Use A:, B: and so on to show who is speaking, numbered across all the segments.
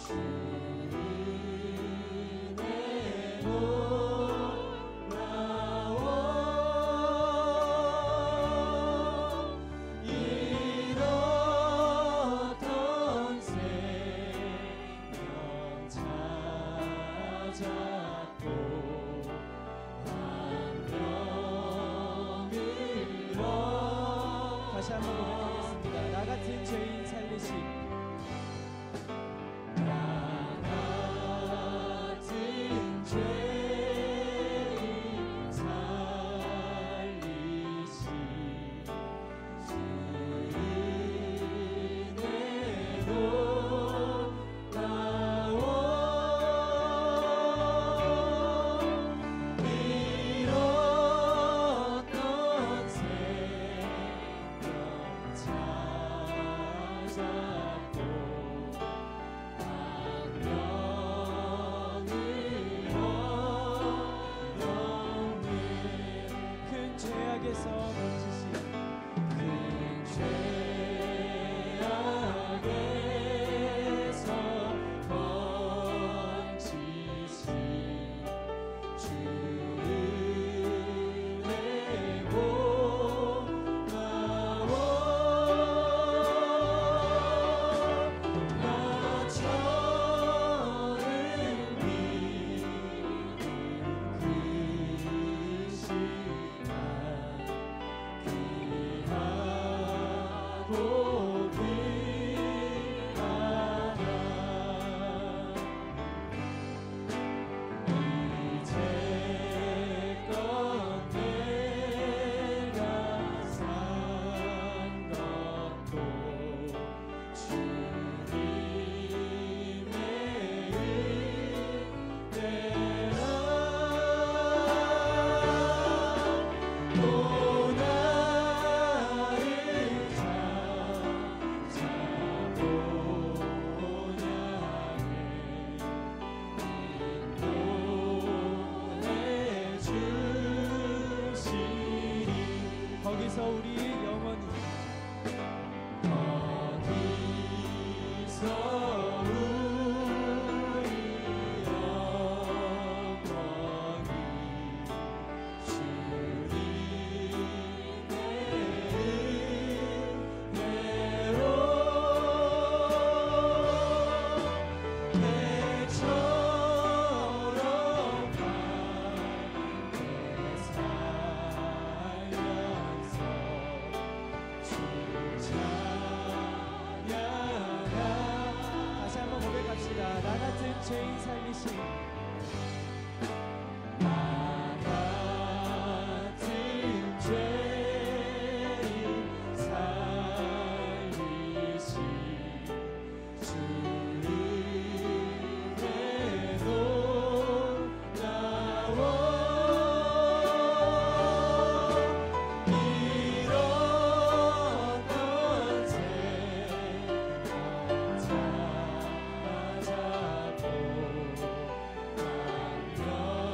A: 다시 한번 고백하겠습니다. 나 같은 죄인 살리신,
B: 나 같은 죄인 살리신 주 은혜로 나와 잃었던 생명 찾았고
A: 큰 죄악에서 건지신,
B: 큰 죄악에서 건지신 주 은혜로 나와 나처럼 믿는 그 시간 귀하고 귀하다. 이제껏 내가 산 것도 주님의 은혜라. 또 나를 찾아오냐 인도해 주시리.
A: 거기서 우리 영원히,
B: 거기서 우리 영원히 주님의 은혜로 내처럼 밝게 살면서 주 찬양하.
A: 다시 한번 고백합시다. 나 같은 죄인 살리신,
B: 나 같은 죄인 살리신 주 은혜로 나와 잃었던 생명 찾았고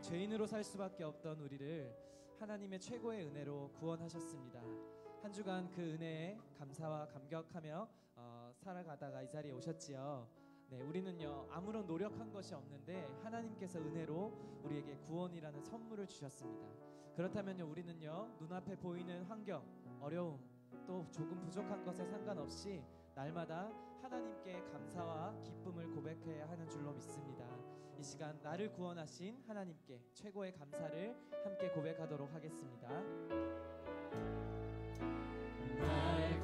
A: 죄인으로 살 수밖에 없던 우리를 하나님의 최고의 은혜로 구원하셨습니다. 한 주간 그 은혜에 감사와 감격하며 살아가다가 이 자리에 오셨지요. 네, 우리는요 아무런 노력한 것이 없는데 하나님께서 은혜로 우리에게 구원이라는 선물을 주셨습니다. 그렇다면요 우리는요 눈앞에 보이는 환경, 어려움, 또 조금 부족한 것에 상관없이 날마다 하나님께 감사와 기쁨을 고백해야 하는 줄로 믿습니다. 이 시간 나를 구원하신 하나님께 최고의 감사를 함께 고백하도록 하겠습니다.
B: 날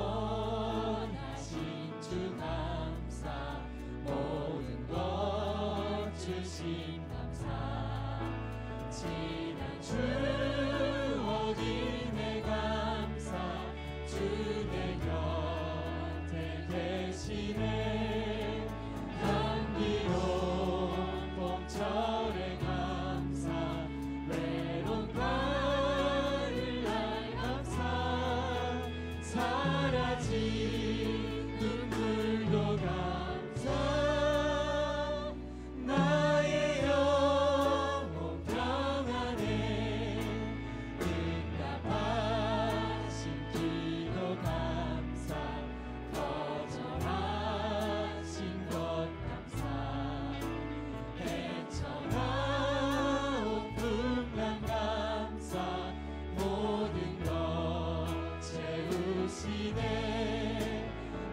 B: 구원하신 주 감사, 모든 것 주신 감사, 지난 추억이 내 감사, 주 내 곁에 계시네. 향기로운 봄철의 감사, 외로운 가을날 감사, 사라진 눈물도 감사, 나의 영혼 평안에 응답하신 기도 감사, 거절하신 것 감사, 헤쳐나온 풍랑 감사, 모든 것 채우시네.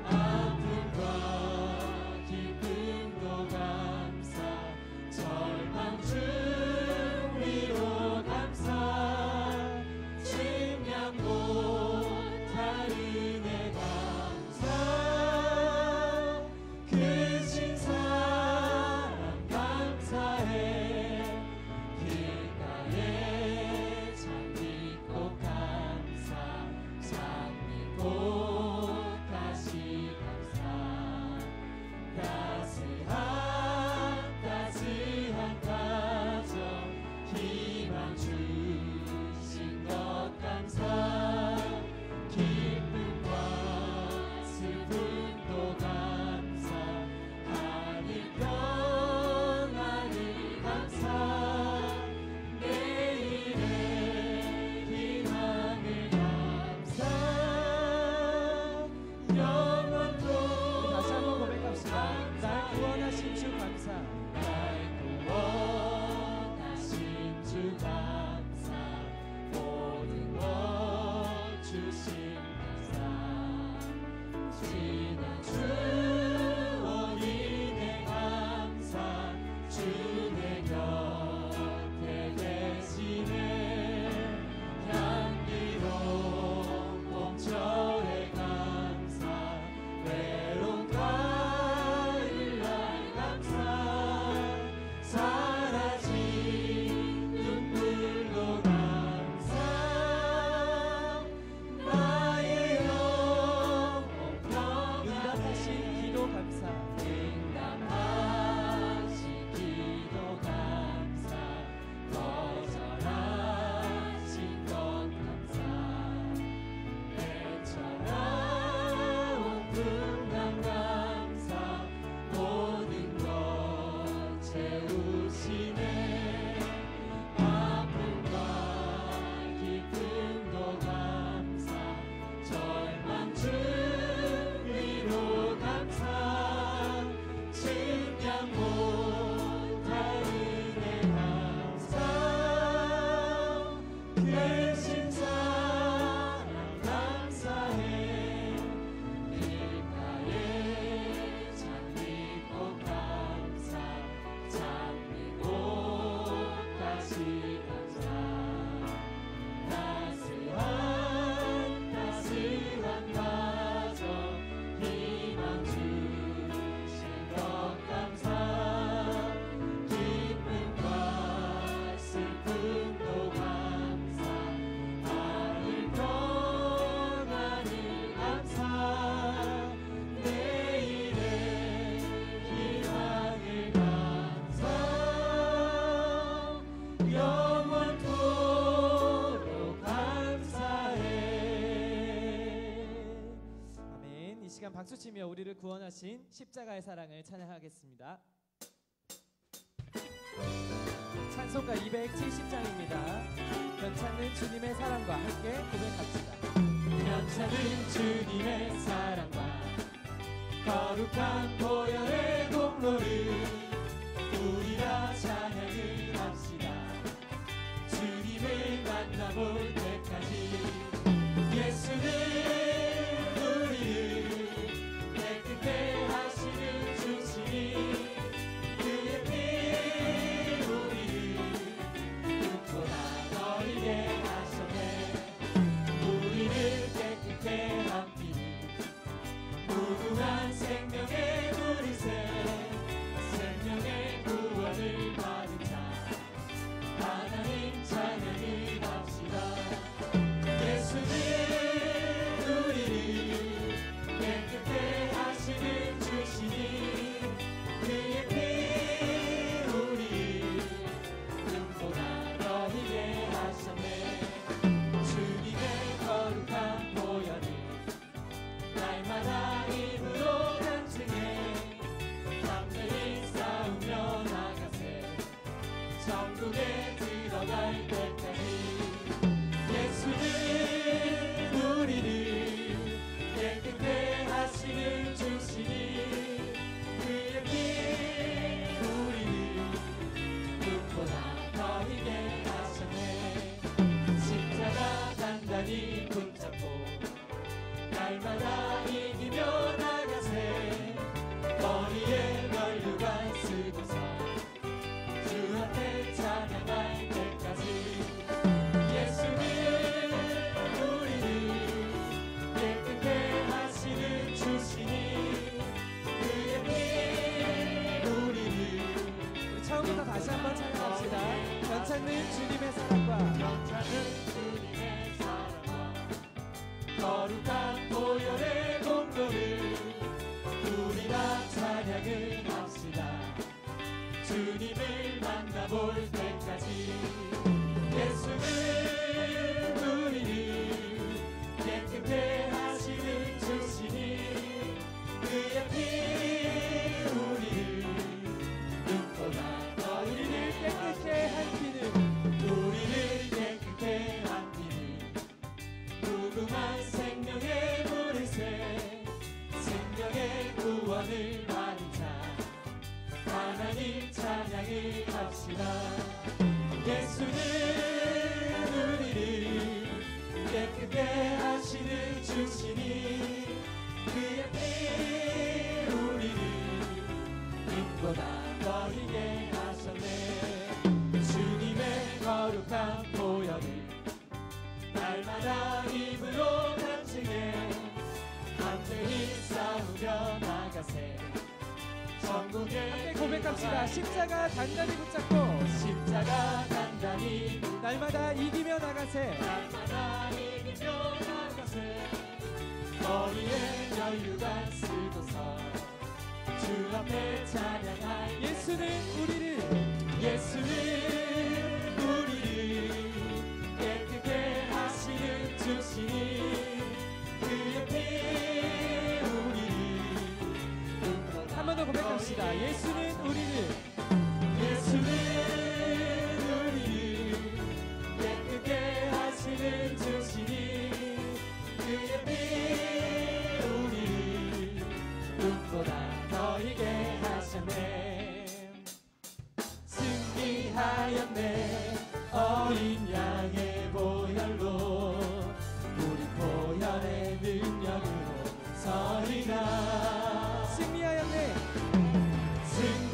B: 아픔과 기쁨도 감사, 절망 중 위로 감사, 측량 못할 은혜 감사, 크신 사랑 감사해. 길가에 장미꽃 감사, 장미꽃 다시 감사, 따스한 가정 희망 주신 것 감사, 기쁨과 슬픔도 감사, 하늘 평안을 감사, 내일의 희망을 감사, 영원토록
A: 다시 한번 고백합시다. 날 구원하신 주 감사.
B: 날 구원하신 주 감사, 모든 것 주신 감사, 지난 추억이 내 감사, 주 내 곁에 계시네. 향기로운 봄철의 감사, 외로운 가을날 감사, 사라진 눈물도 감사, 나의 영혼
A: 응답하신 기도 감사.
B: 응답하신 기도 감사, 거절하신 것 감사, 헤쳐나온 풍랑 감사, 모든 것 채우시네. 아픔과 기쁨도 감사, 절망 중 위로 감사, 측량 못할 은혜 감사, 크신 사랑 감사해. 길가에 장미꽃 감사, 장미꽃 다시 감사, 따스한 가정 희망 주신 것 감사, 기쁨과 슬픔도 감사, 하늘 평안을 감사, 내일의 희망을 감사, 영원토록 감사해.
A: 아멘. 이 시간 박수치며 우리를 구원하신 십자가의 사랑을 찬양하겠습니다. 찬양 찬송가 270장입니다. 변찮는 주님의 사랑과 함께 고백합시다.
B: 변찮은 주님의 사랑과 거룩한 보혈의 공로를 우리 다 찬양을 합시다. 주님을 만나볼 때까지 예수는 우리를 깨끗게 하시는 주시니 그의 피 우리를 흠보다 너희게 하셨네. 우리를 깨끗게 한 피는 무궁한 생명의 물이새 생명의 구원을 받은 자 하나님 찬양을 합시다. 예수는 우리를 깨끗게 하시는 주시니 그의 피 우리를 흠보다 너희게 하셨네. 주님의 거룩한 보혈을 날마다 입으로 간증해 담대히 싸우며 나가세. 천국에 들어갈 때까지 예수는 우리를 깨끗게 하시는 주시니 그의 피 우리를 흠보다 너희게 하셨네. 십자가 단단히 붙잡고 날마다 이기며 나가세. 머리에 면류관 쓰고서 주 앞에 찬양할 때까지 예수는 우리를 깨끗게 하시는 주시니 그의 피 우리를
A: 우리 처음부터 다시 한번 찬양합시다. 변찮는 주님의 사랑과
B: 변찮은 주님의 사랑과 거룩한 보혈의 공로를 우리 다 찬양을 합시다. 주님을 만나볼 때까지 예수는 우리를 깨끗게 하시는 주시니 그의 피 우리를 흠보다 너희를
A: 깨끗게 한 피는
B: 우리를 깨끗게 한 피는 무궁한 생명의 물이새 생명의 구원을 받은 자 하나님 찬양을 합시다. 예수는 우리를 깨끗게 하시는 주시니 그의 피 우리를 흠보다 너희게 하셨네. 주님의 거룩한 보혈을 날마다 입으로 간증해 담대히 싸우며 나가세. 천국에
A: 함께 고백합시다. 십자가 단단히 붙잡고
B: 십자가 단단히
A: 날마다 이기며 나가세.
B: 날마다 이기며 나가세. 머리에 면류관 쓰고서 주 앞에 찬양할
A: 예수는 우리를
B: 예수는 우리를 깨끗게 하시는 주시니 그의 피 우리를
A: 한 번 더 고백합시다. 예수는 우리를
B: 예수는 우리를 깨끗게 하시는 주시니 그의 피 우리를 흠보다 너희게 하셨네. 승리하였네. 어린 양의 보혈로 우리 보혈의 능력으로 서리라.
A: 승리하였네.
B: 승리하였네.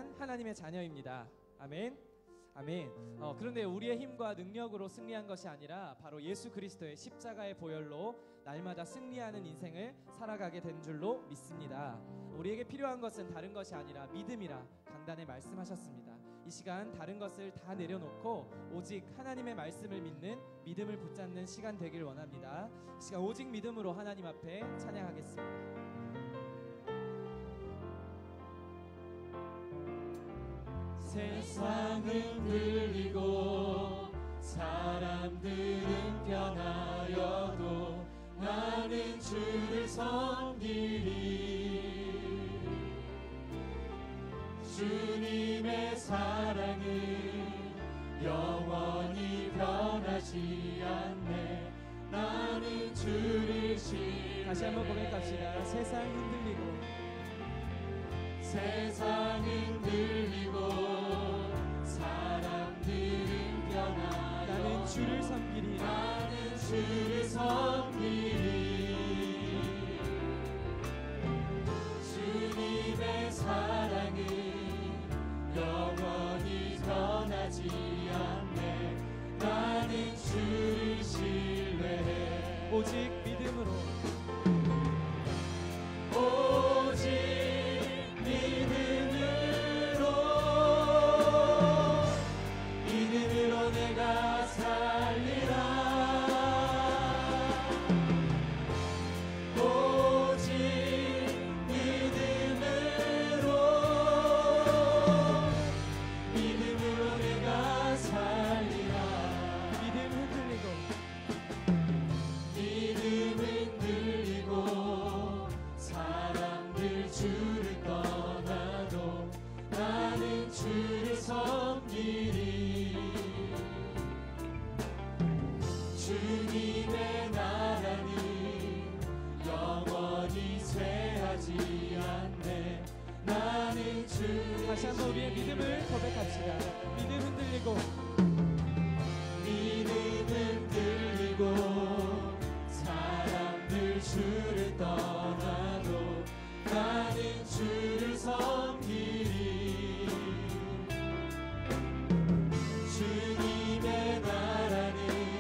A: 승리한 하나님의 자녀입니다. 아멘. 아멘. 그런데 우리의 힘과 능력으로 승리한 것이 아니라 바로 예수 그리스도의 십자가의 보혈로 날마다 승리하는 인생을 살아가게 된 줄로 믿습니다. 우리에게 필요한 것은 다른 것이 아니라 믿음이라 강단에 말씀하셨습니다. 이 시간 다른 것을 다 내려놓고 오직 하나님의 말씀을 믿는 믿음을 붙잡는 시간 되길 원합니다. 이 시간 오직 믿음으로 하나님 앞에 찬양하겠습니다.
B: 세상은 들리고 사람들은 변하여도 나는 주를 섬기리. 주님의 사랑은 영원히 변하지 않네. 나는 주를 신뢰해.
A: 다시 한번 고백합시다. 세상 흔들리고
B: 세상은 들리고 사람들은 변하여
A: 나는 주를 섬기리.
B: 나는 주를 섬기리. 주님의 사랑은 영원히 변하지 않네. 나는 주를 신뢰해.
A: 오직 믿음으로
B: 오직 믿음으로 내가 살리라. 오직 믿음으로 내가 살리라.
A: 믿음 흔들리고
B: 믿음은 들리고 사람들 주를 떠나도 나는 주를 섬기리. 주님의 나라는 영원히 쇠하지 않네. 나는 주.
A: 다시 한번 우리의 믿음을 고백합시다. 믿음 흔들리고
B: 믿음은 들리고 사람들 주를 떠나도 나는 주를 섬기리. 주님의 나라는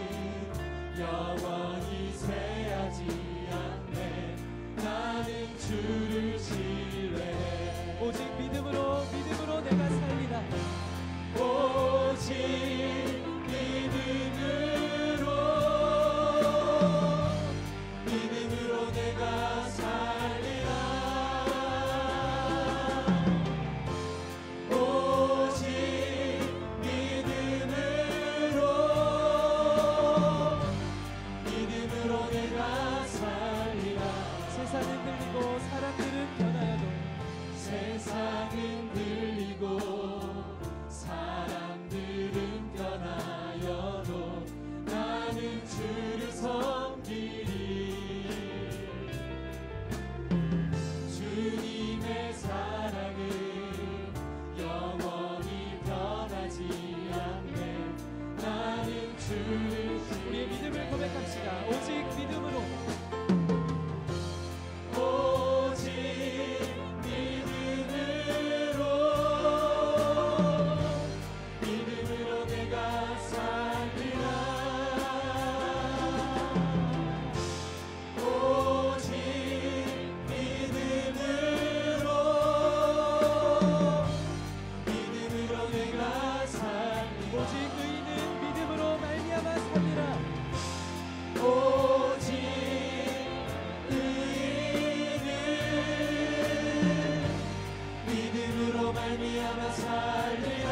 B: 영원히 쇠하지 않네. 나는 주를 신뢰해.
A: 오직 믿음으로 내가 살리라.
B: 오직 믿음으로 내가 살리라. 오직 믿음으로 내가 살리라.
A: 세상은 들리고 사람들은 변하여도
B: 세상은 들리고 사람들은 변하여도 나는 주를 섬기리. 주님의 사랑은 영원히 변하지 않네. 나는 주를
A: 우리의 믿음을 고백합시다. 오직 믿음으로
B: 오직 믿음으로 내가 살리라. 오직 믿음으로 내가 살리라.
A: 오직 의인은 믿음으로 말미암아 살리라.
B: 오직 의인은 믿음으로 말미암아 살리라.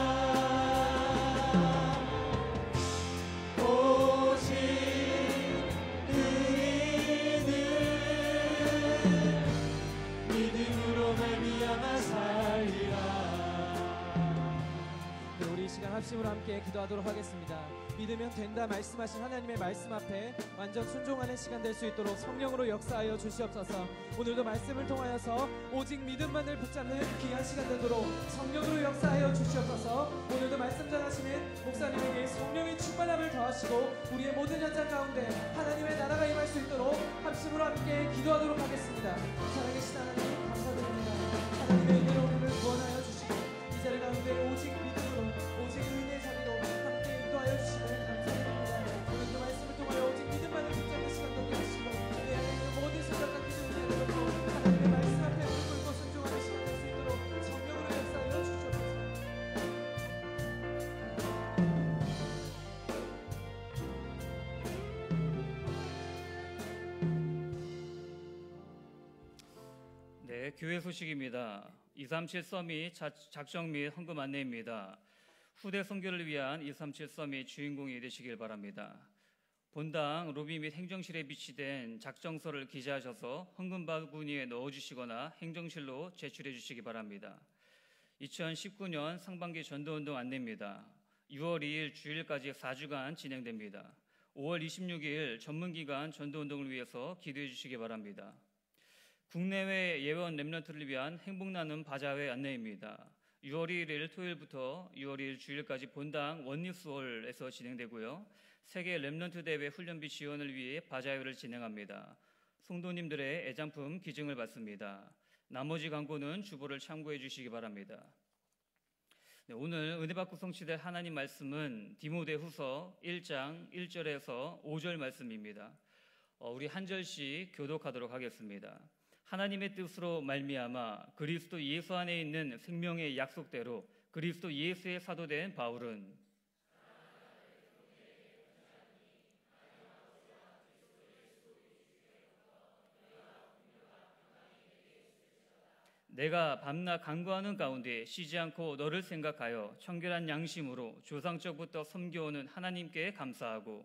B: 오직 의인은 믿음으로 말미암아 살리라.
A: 네, 우리 이 시간 합심으로 함께 기도하도록 하겠습니다. 믿으면 된다 말씀하신 하나님의 말씀 앞에 완전 순종하는 시간 될 수 있도록 성령으로 역사하여 주시옵소서. 오늘도 말씀을 통하여서 오직 믿음만을 붙잡는 귀한 시간 되도록 성령으로 역사하여 주시옵소서. 오늘도 말씀 전하시는 목사님에게 성령의 충만함을 더하시고 우리의 모든 현장 가운데 하나님의 나라가 임할 수 있도록 합심으로 함께 기도하도록 하겠습니다. 살아계신 하나님 감사드립니다. 하나님의 은혜로 우리를 구원하여 주시고
C: 교회 소식입니다. 237 서밋 작정 및 헌금 안내입니다. 후대 선교를 위한 237 서밋 주인공이 되시길 바랍니다. 본당 로비 및 행정실에 비치된 작정서를 기재하셔서 헌금 바구니에 넣어주시거나 행정실로 제출해 주시기 바랍니다. 2019년 상반기 전도운동 안내입니다. 6월 2일 주일까지 4주간 진행됩니다. 5월 26일 전문기간 전도운동을 위해서 기도해 주시기 바랍니다. 국내외 예원 렘넌트를 위한 행복나눔 바자회 안내입니다. 6월 1일 토요일부터 6월 2일 주일까지 본당 원리스홀에서 진행되고요. 세계 렘넌트 대회 훈련비 지원을 위해 바자회를 진행합니다. 성도님들의 애장품 기증을 받습니다. 나머지 광고는 주보를 참고해 주시기 바랍니다. 네, 오늘 은혜받고 성취될 하나님 말씀은 디모데후서 1장 1절에서 5절 말씀입니다. 우리 한 절씩 교독하도록 하겠습니다. 하나님의 뜻으로 말미암아 그리스도 예수 안에 있는 생명의 약속대로 그리스도 예수의 사도된 바울은 내가 밤낮 간구하는 가운데 쉬지 않고 너를 생각하여 청결한 양심으로 조상적부터 섬겨오는 하나님께 감사하고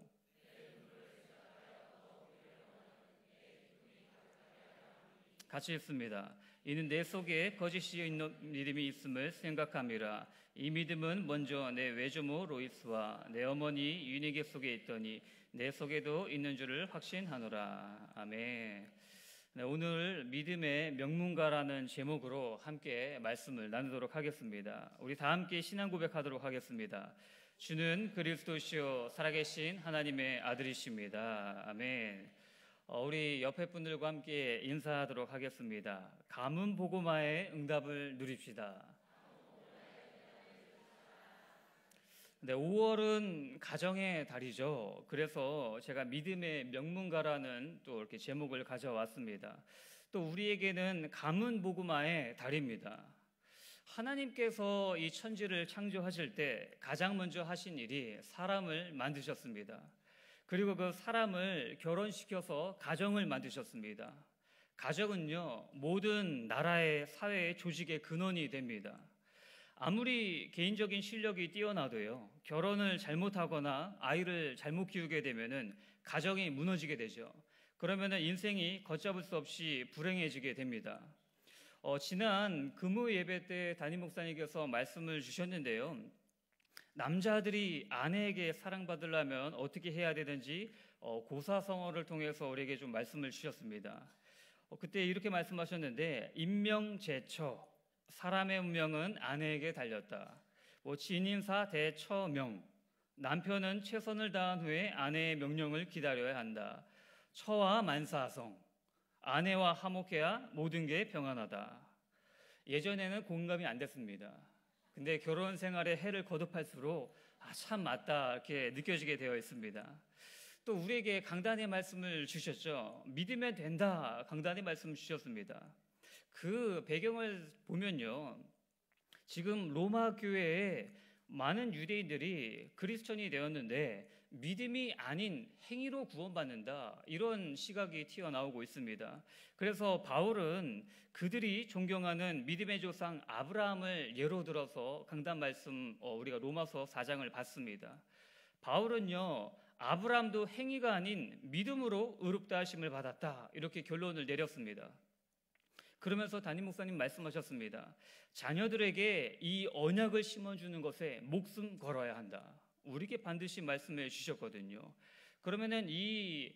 C: 같이 읽습니다. 이는 내 속에 거짓이 있는 믿음이 있음을 생각함이라. 이 믿음은 먼저 내 외조모 로이스와 내 어머니 유니게 속에 있더니 내 속에도 있는 줄을 확신하노라. 아멘. 네, 오늘 믿음의 명문가라는 제목으로 함께 말씀을 나누도록 하겠습니다. 우리 다 함께 신앙 고백하도록 하겠습니다. 주는 그리스도시요 살아계신 하나님의 아들이십니다. 아멘. 우리 옆에 분들과 함께 인사하도록 하겠습니다. 가문 보고마의 응답을 누립시다. 네, 5월은 가정의 달이죠. 그래서 제가 믿음의 명문가라는 또 이렇게 제목을 가져왔습니다. 또 우리에게는 가문 보고마의 달입니다. 하나님께서 이 천지를 창조하실 때 가장 먼저 하신 일이 사람을 만드셨습니다. 그리고 그 사람을 결혼시켜서 가정을 만드셨습니다. 가정은요, 모든 나라의 사회의 조직의 근원이 됩니다. 아무리 개인적인 실력이 뛰어나도요, 결혼을 잘못하거나 아이를 잘못 키우게 되면은 가정이 무너지게 되죠. 그러면은 인생이 걷잡을 수 없이 불행해지게 됩니다. 지난 금요 예배 때 담임 목사님께서 말씀을 주셨는데요. 남자들이 아내에게 사랑받으려면 어떻게 해야 되는지 고사성어를 통해서 우리에게 좀 말씀을 주셨습니다. 그때 이렇게 말씀하셨는데 임명제처 사람의 운명은 아내에게 달렸다. 진인사 대처명 남편은 최선을 다한 후에 아내의 명령을 기다려야 한다. 처와 만사성 아내와 화목해야 모든 게 평안하다. 예전에는 공감이 안 됐습니다. 근데 결혼 생활에 해를 거듭할수록 참 맞다 이렇게 느껴지게 되어 있습니다. 또 우리에게 강단의 말씀을 주셨죠. 믿으면 된다 강단의 말씀을 주셨습니다. 그 배경을 보면요, 지금 로마 교회에 많은 유대인들이 그리스천이 되었는데 믿음이 아닌 행위로 구원받는다 이런 시각이 튀어나오고 있습니다. 그래서 바울은 그들이 존경하는 믿음의 조상 아브라함을 예로 들어서 강단 말씀 우리가 로마서 4장을 봤습니다. 바울은요, 아브라함도 행위가 아닌 믿음으로 의롭다 하심을 받았다 이렇게 결론을 내렸습니다. 그러면서 담임 목사님 말씀하셨습니다. 자녀들에게 이 언약을 심어주는 것에 목숨 걸어야 한다. 우리에게 반드시 말씀해 주셨거든요. 그러면은 이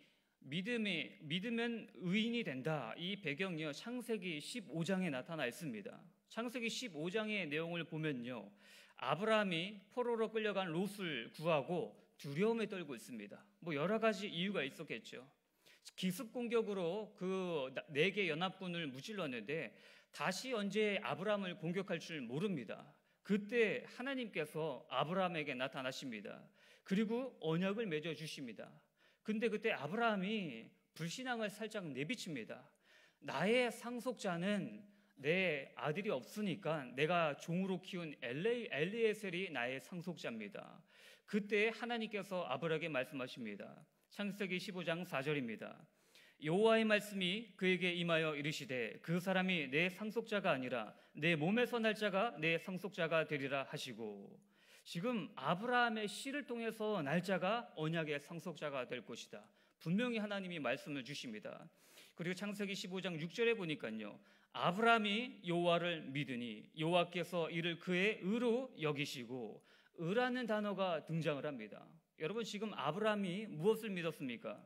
C: 믿으면 의인이 된다. 이 배경이요, 창세기 15장에 나타나 있습니다. 창세기 15장의 내용을 보면요, 아브라함이 포로로 끌려간 롯을 구하고 두려움에 떨고 있습니다. 여러 가지 이유가 있었겠죠. 기습 공격으로 그 4개 연합군을 무찔렀는데 다시 언제 아브라함을 공격할 줄 모릅니다. 그때 하나님께서 아브라함에게 나타나십니다. 그리고 언약을 맺어 주십니다. 근데 그때 아브라함이 불신앙을 살짝 내비칩니다. 나의 상속자는 내 아들이 없으니까 내가 종으로 키운 엘리에셀이 나의 상속자입니다. 그때 하나님께서 아브라함에게 말씀하십니다. 창세기 15장 4절입니다. 여호와의 말씀이 그에게 임하여 이르시되 그 사람이 내 상속자가 아니라 내 몸에서 날 자가 내 상속자가 되리라 하시고, 지금 아브라함의 씨를 통해서 날 자가 언약의 상속자가 될 것이다. 분명히 하나님이 말씀을 주십니다. 그리고 창세기 15장 6절에 보니까요, 아브라함이 여호와를 믿으니 여호와께서 이를 그의 의로 여기시고, 의라는 단어가 등장을 합니다. 여러분, 지금 아브라함이 무엇을 믿었습니까?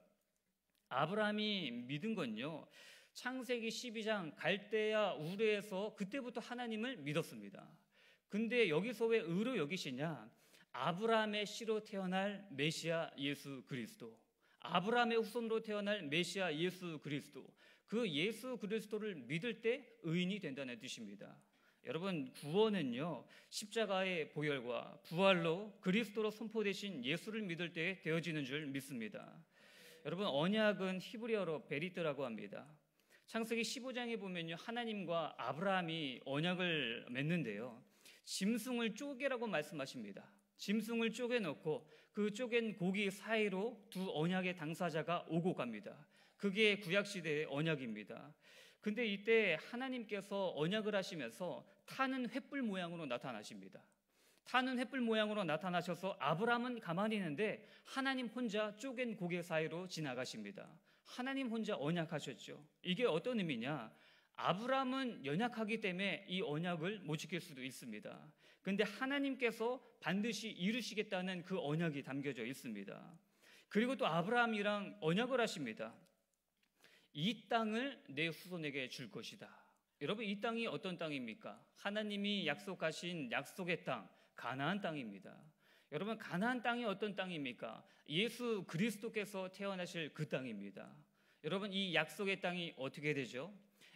C: 아브라함이 믿은 건요, 창세기 12장 갈대아 우르에서 그때부터 하나님을 믿었습니다. 근데 여기서 왜 의로 여기시냐? 아브라함의 씨로 태어날 메시아 예수 그리스도, 아브라함의 후손으로 태어날 메시아 예수 그리스도, 그 예수 그리스도를 믿을 때 의인이 된다는 뜻입니다. 여러분, 구원은요, 십자가의 보혈과 부활로 그리스도로 선포되신 예수를 믿을 때 되어지는 줄 믿습니다. 여러분, 언약은 히브리어로 베리트라고 합니다. 창세기 15장에 보면요, 하나님과 아브라함이 언약을 맺는데요, 짐승을 쪼개라고 말씀하십니다. 짐승을 쪼개놓고 그 쪼갠 고기 사이로 두 언약의 당사자가 오고 갑니다. 그게 구약시대의 언약입니다. 근데 이때 하나님께서 언약을 하시면서 타는 횃불 모양으로 나타나십니다. 타는 횃불 모양으로 나타나셔서 아브라함은 가만히 있는데 하나님 혼자 쪼갠 고개 사이로 지나가십니다. 하나님 혼자 언약하셨죠. 이게 어떤 의미냐? 아브라함은 연약하기 때문에 이 언약을 못 지킬 수도 있습니다. 근데 하나님께서 반드시 이루시겠다는 그 언약이 담겨져 있습니다. 그리고 또 아브라함이랑 언약을 하십니다. 이 땅을 내 후손에게 줄 것이다. 여러분, 이 땅이 어떤 땅입니까? 하나님이 약속하신 약속의 땅, 가나안 땅입니다. 여러분, 가나안 땅이 어떤 땅입니까? 예수 그리스도께서 태어나실 그 땅입니다. 여러분, 이 약속의 땅이 어떻게 되죠?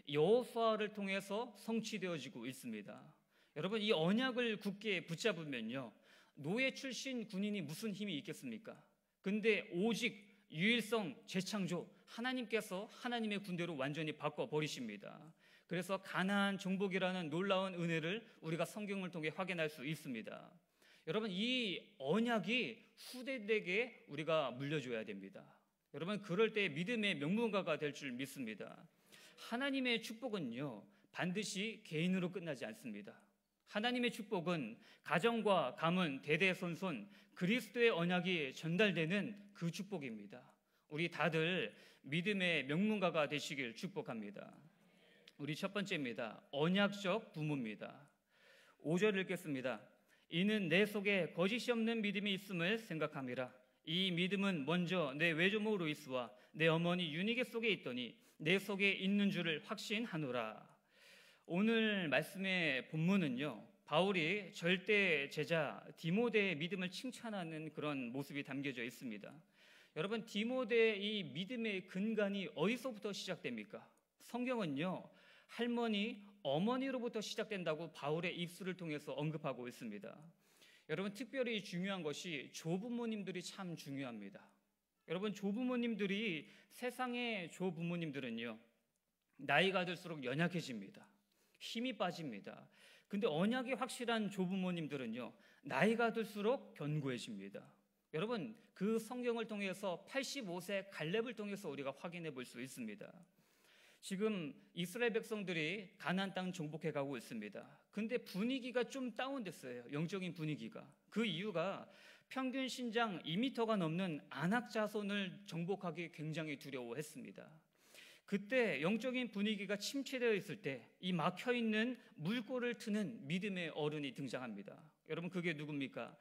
C: 여호수아를 통해서 성취되어지고 있습니다. 여러분, 이 언약을 굳게 붙잡으면요, 노예 출신 군인이 무슨 힘이 있겠습니까? 근데 오직 유일성 재창조, 하나님께서 하나님의 군대로 완전히 바꿔버리십니다. 그래서 가나안 정복이라는 놀라운 은혜를 우리가 성경을 통해 확인할 수 있습니다. 여러분, 이 언약이 후대에게 우리가 물려줘야 됩니다. 여러분, 그럴 때 믿음의 명문가가 될 줄 믿습니다. 하나님의 축복은요, 반드시 개인으로 끝나지 않습니다. 하나님의 축복은 가정과 가문, 대대손손 그리스도의 언약이 전달되는 그 축복입니다. 우리 다들 믿음의 명문가가 되시길 축복합니다. 우리 첫 번째입니다. 언약적 부모입니다. 5절 읽겠습니다. 이는 내 속에 거짓이 없는 믿음이 있음을 생각함이라. 이 믿음은 먼저 내 외조모 로이스와 내 어머니 유니게 속에 있더니 내 속에 있는 줄을 확신하노라. 오늘 말씀의 본문은요, 바울이 절대 제자 디모데의 믿음을 칭찬하는 그런 모습이 담겨져 있습니다. 여러분, 디모데의 이 믿음의 근간이 어디서부터 시작됩니까? 성경은요, 할머니, 어머니로부터 시작된다고 바울의 입술을 통해서 언급하고 있습니다. 여러분, 특별히 중요한 것이 조부모님들이 참 중요합니다. 여러분, 조부모님들이, 세상의 조부모님들은요, 나이가 들수록 연약해집니다. 힘이 빠집니다. 근데 언약이 확실한 조부모님들은요, 나이가 들수록 견고해집니다. 여러분, 그 성경을 통해서 85세 갈렙을 통해서 우리가 확인해 볼 수 있습니다. 지금 이스라엘 백성들이 가나안 땅 정복해 가고 있습니다. 근데 분위기가 좀 다운됐어요. 영적인 분위기가. 그 이유가 평균 신장 2m가 넘는 아낙 자손을 정복하기 굉장히 두려워했습니다. 그때 영적인 분위기가 침체되어 있을 때 이 막혀있는 물꼬를 트는 믿음의 어른이 등장합니다. 여러분, 그게 누굽니까?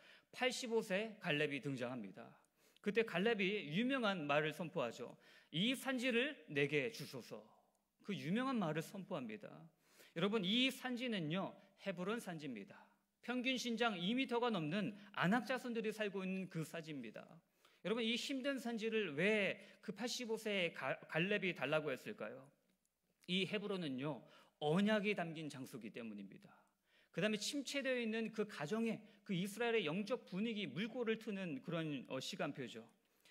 C: 85세 갈렙이 등장합니다. 그때 갈렙이 유명한 말을 선포하죠. 이 산지를 내게 주소서. 그 유명한 말을 선포합니다. 여러분, 이 산지는요, 헤브론 산지입니다. 평균 신장 2m가 넘는 아낙 자손들이 살고 있는 그 산지입니다. 여러분, 이 힘든 산지를 왜 그 85세의 갈렙이 달라고 했을까요? 이 헤브론은요, 언약이 담긴 장소이기 때문입니다. 그 다음에 침체되어 있는 그 가정에 그 이스라엘의 영적 분위기, 물꼬를 트는 그런 시간표죠.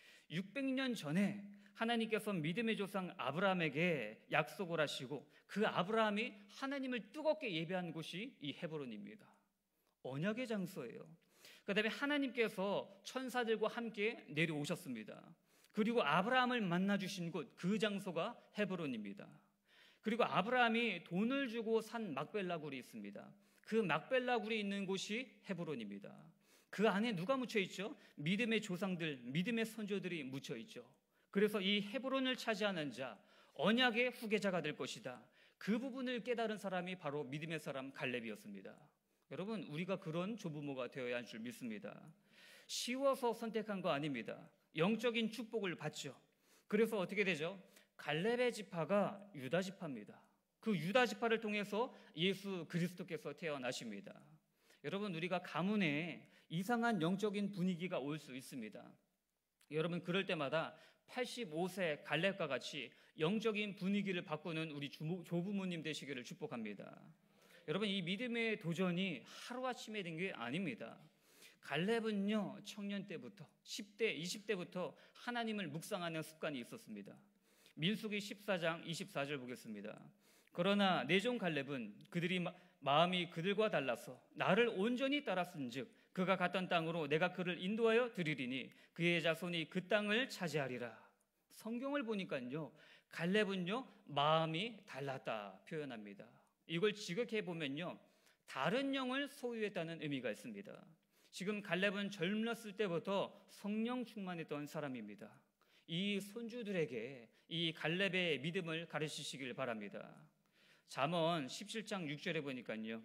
C: 600년 전에 하나님께서 믿음의 조상 아브라함에게 약속을 하시고 그 아브라함이 하나님을 뜨겁게 예배한 곳이 이 헤브론입니다. 언약의 장소예요. 그 다음에 하나님께서 천사들과 함께 내려오셨습니다. 그리고 아브라함을 만나 주신 곳, 그 장소가 헤브론입니다. 그리고 아브라함이 돈을 주고 산 막벨라 굴이 있습니다. 그 막벨라 굴이 있는 곳이 헤브론입니다. 그 안에 누가 묻혀 있죠? 믿음의 조상들, 믿음의 선조들이 묻혀 있죠. 그래서 이 헤브론을 차지하는 자, 언약의 후계자가 될 것이다. 그 부분을 깨달은 사람이 바로 믿음의 사람 갈렙이었습니다. 여러분, 우리가 그런 조부모가 되어야 할 줄 믿습니다. 쉬워서 선택한 거 아닙니다. 영적인 축복을 받죠. 그래서 어떻게 되죠? 갈렙의 지파가 유다 지파입니다. 그 유다 지파를 통해서 예수 그리스도께서 태어나십니다. 여러분, 우리가 가문에 이상한 영적인 분위기가 올 수 있습니다. 여러분, 그럴 때마다 85세 갈렙과 같이 영적인 분위기를 바꾸는 우리 조부모님 되시기를 축복합니다. 여러분, 이 믿음의 도전이 하루아침에 된 게 아닙니다. 갈렙은요, 청년 때부터 10대, 20대부터 하나님을 묵상하는 습관이 있었습니다. 민수기 14장 24절 보겠습니다. 그러나 내 종 갈렙은 그들이 마음이 그들과 달라서 나를 온전히 따랐은즉 그가 갔던 땅으로 내가 그를 인도하여 드리리니 그의 자손이 그 땅을 차지하리라. 성경을 보니까요, 갈렙은요 마음이 달랐다 표현합니다. 이걸 지극해 보면요, 다른 영을 소유했다는 의미가 있습니다. 지금 갈렙은 젊었을 때부터 성령 충만했던 사람입니다. 이 손주들에게 이 갈렙의 믿음을 가르치시길 바랍니다. 잠언 17장 6절에 보니까요,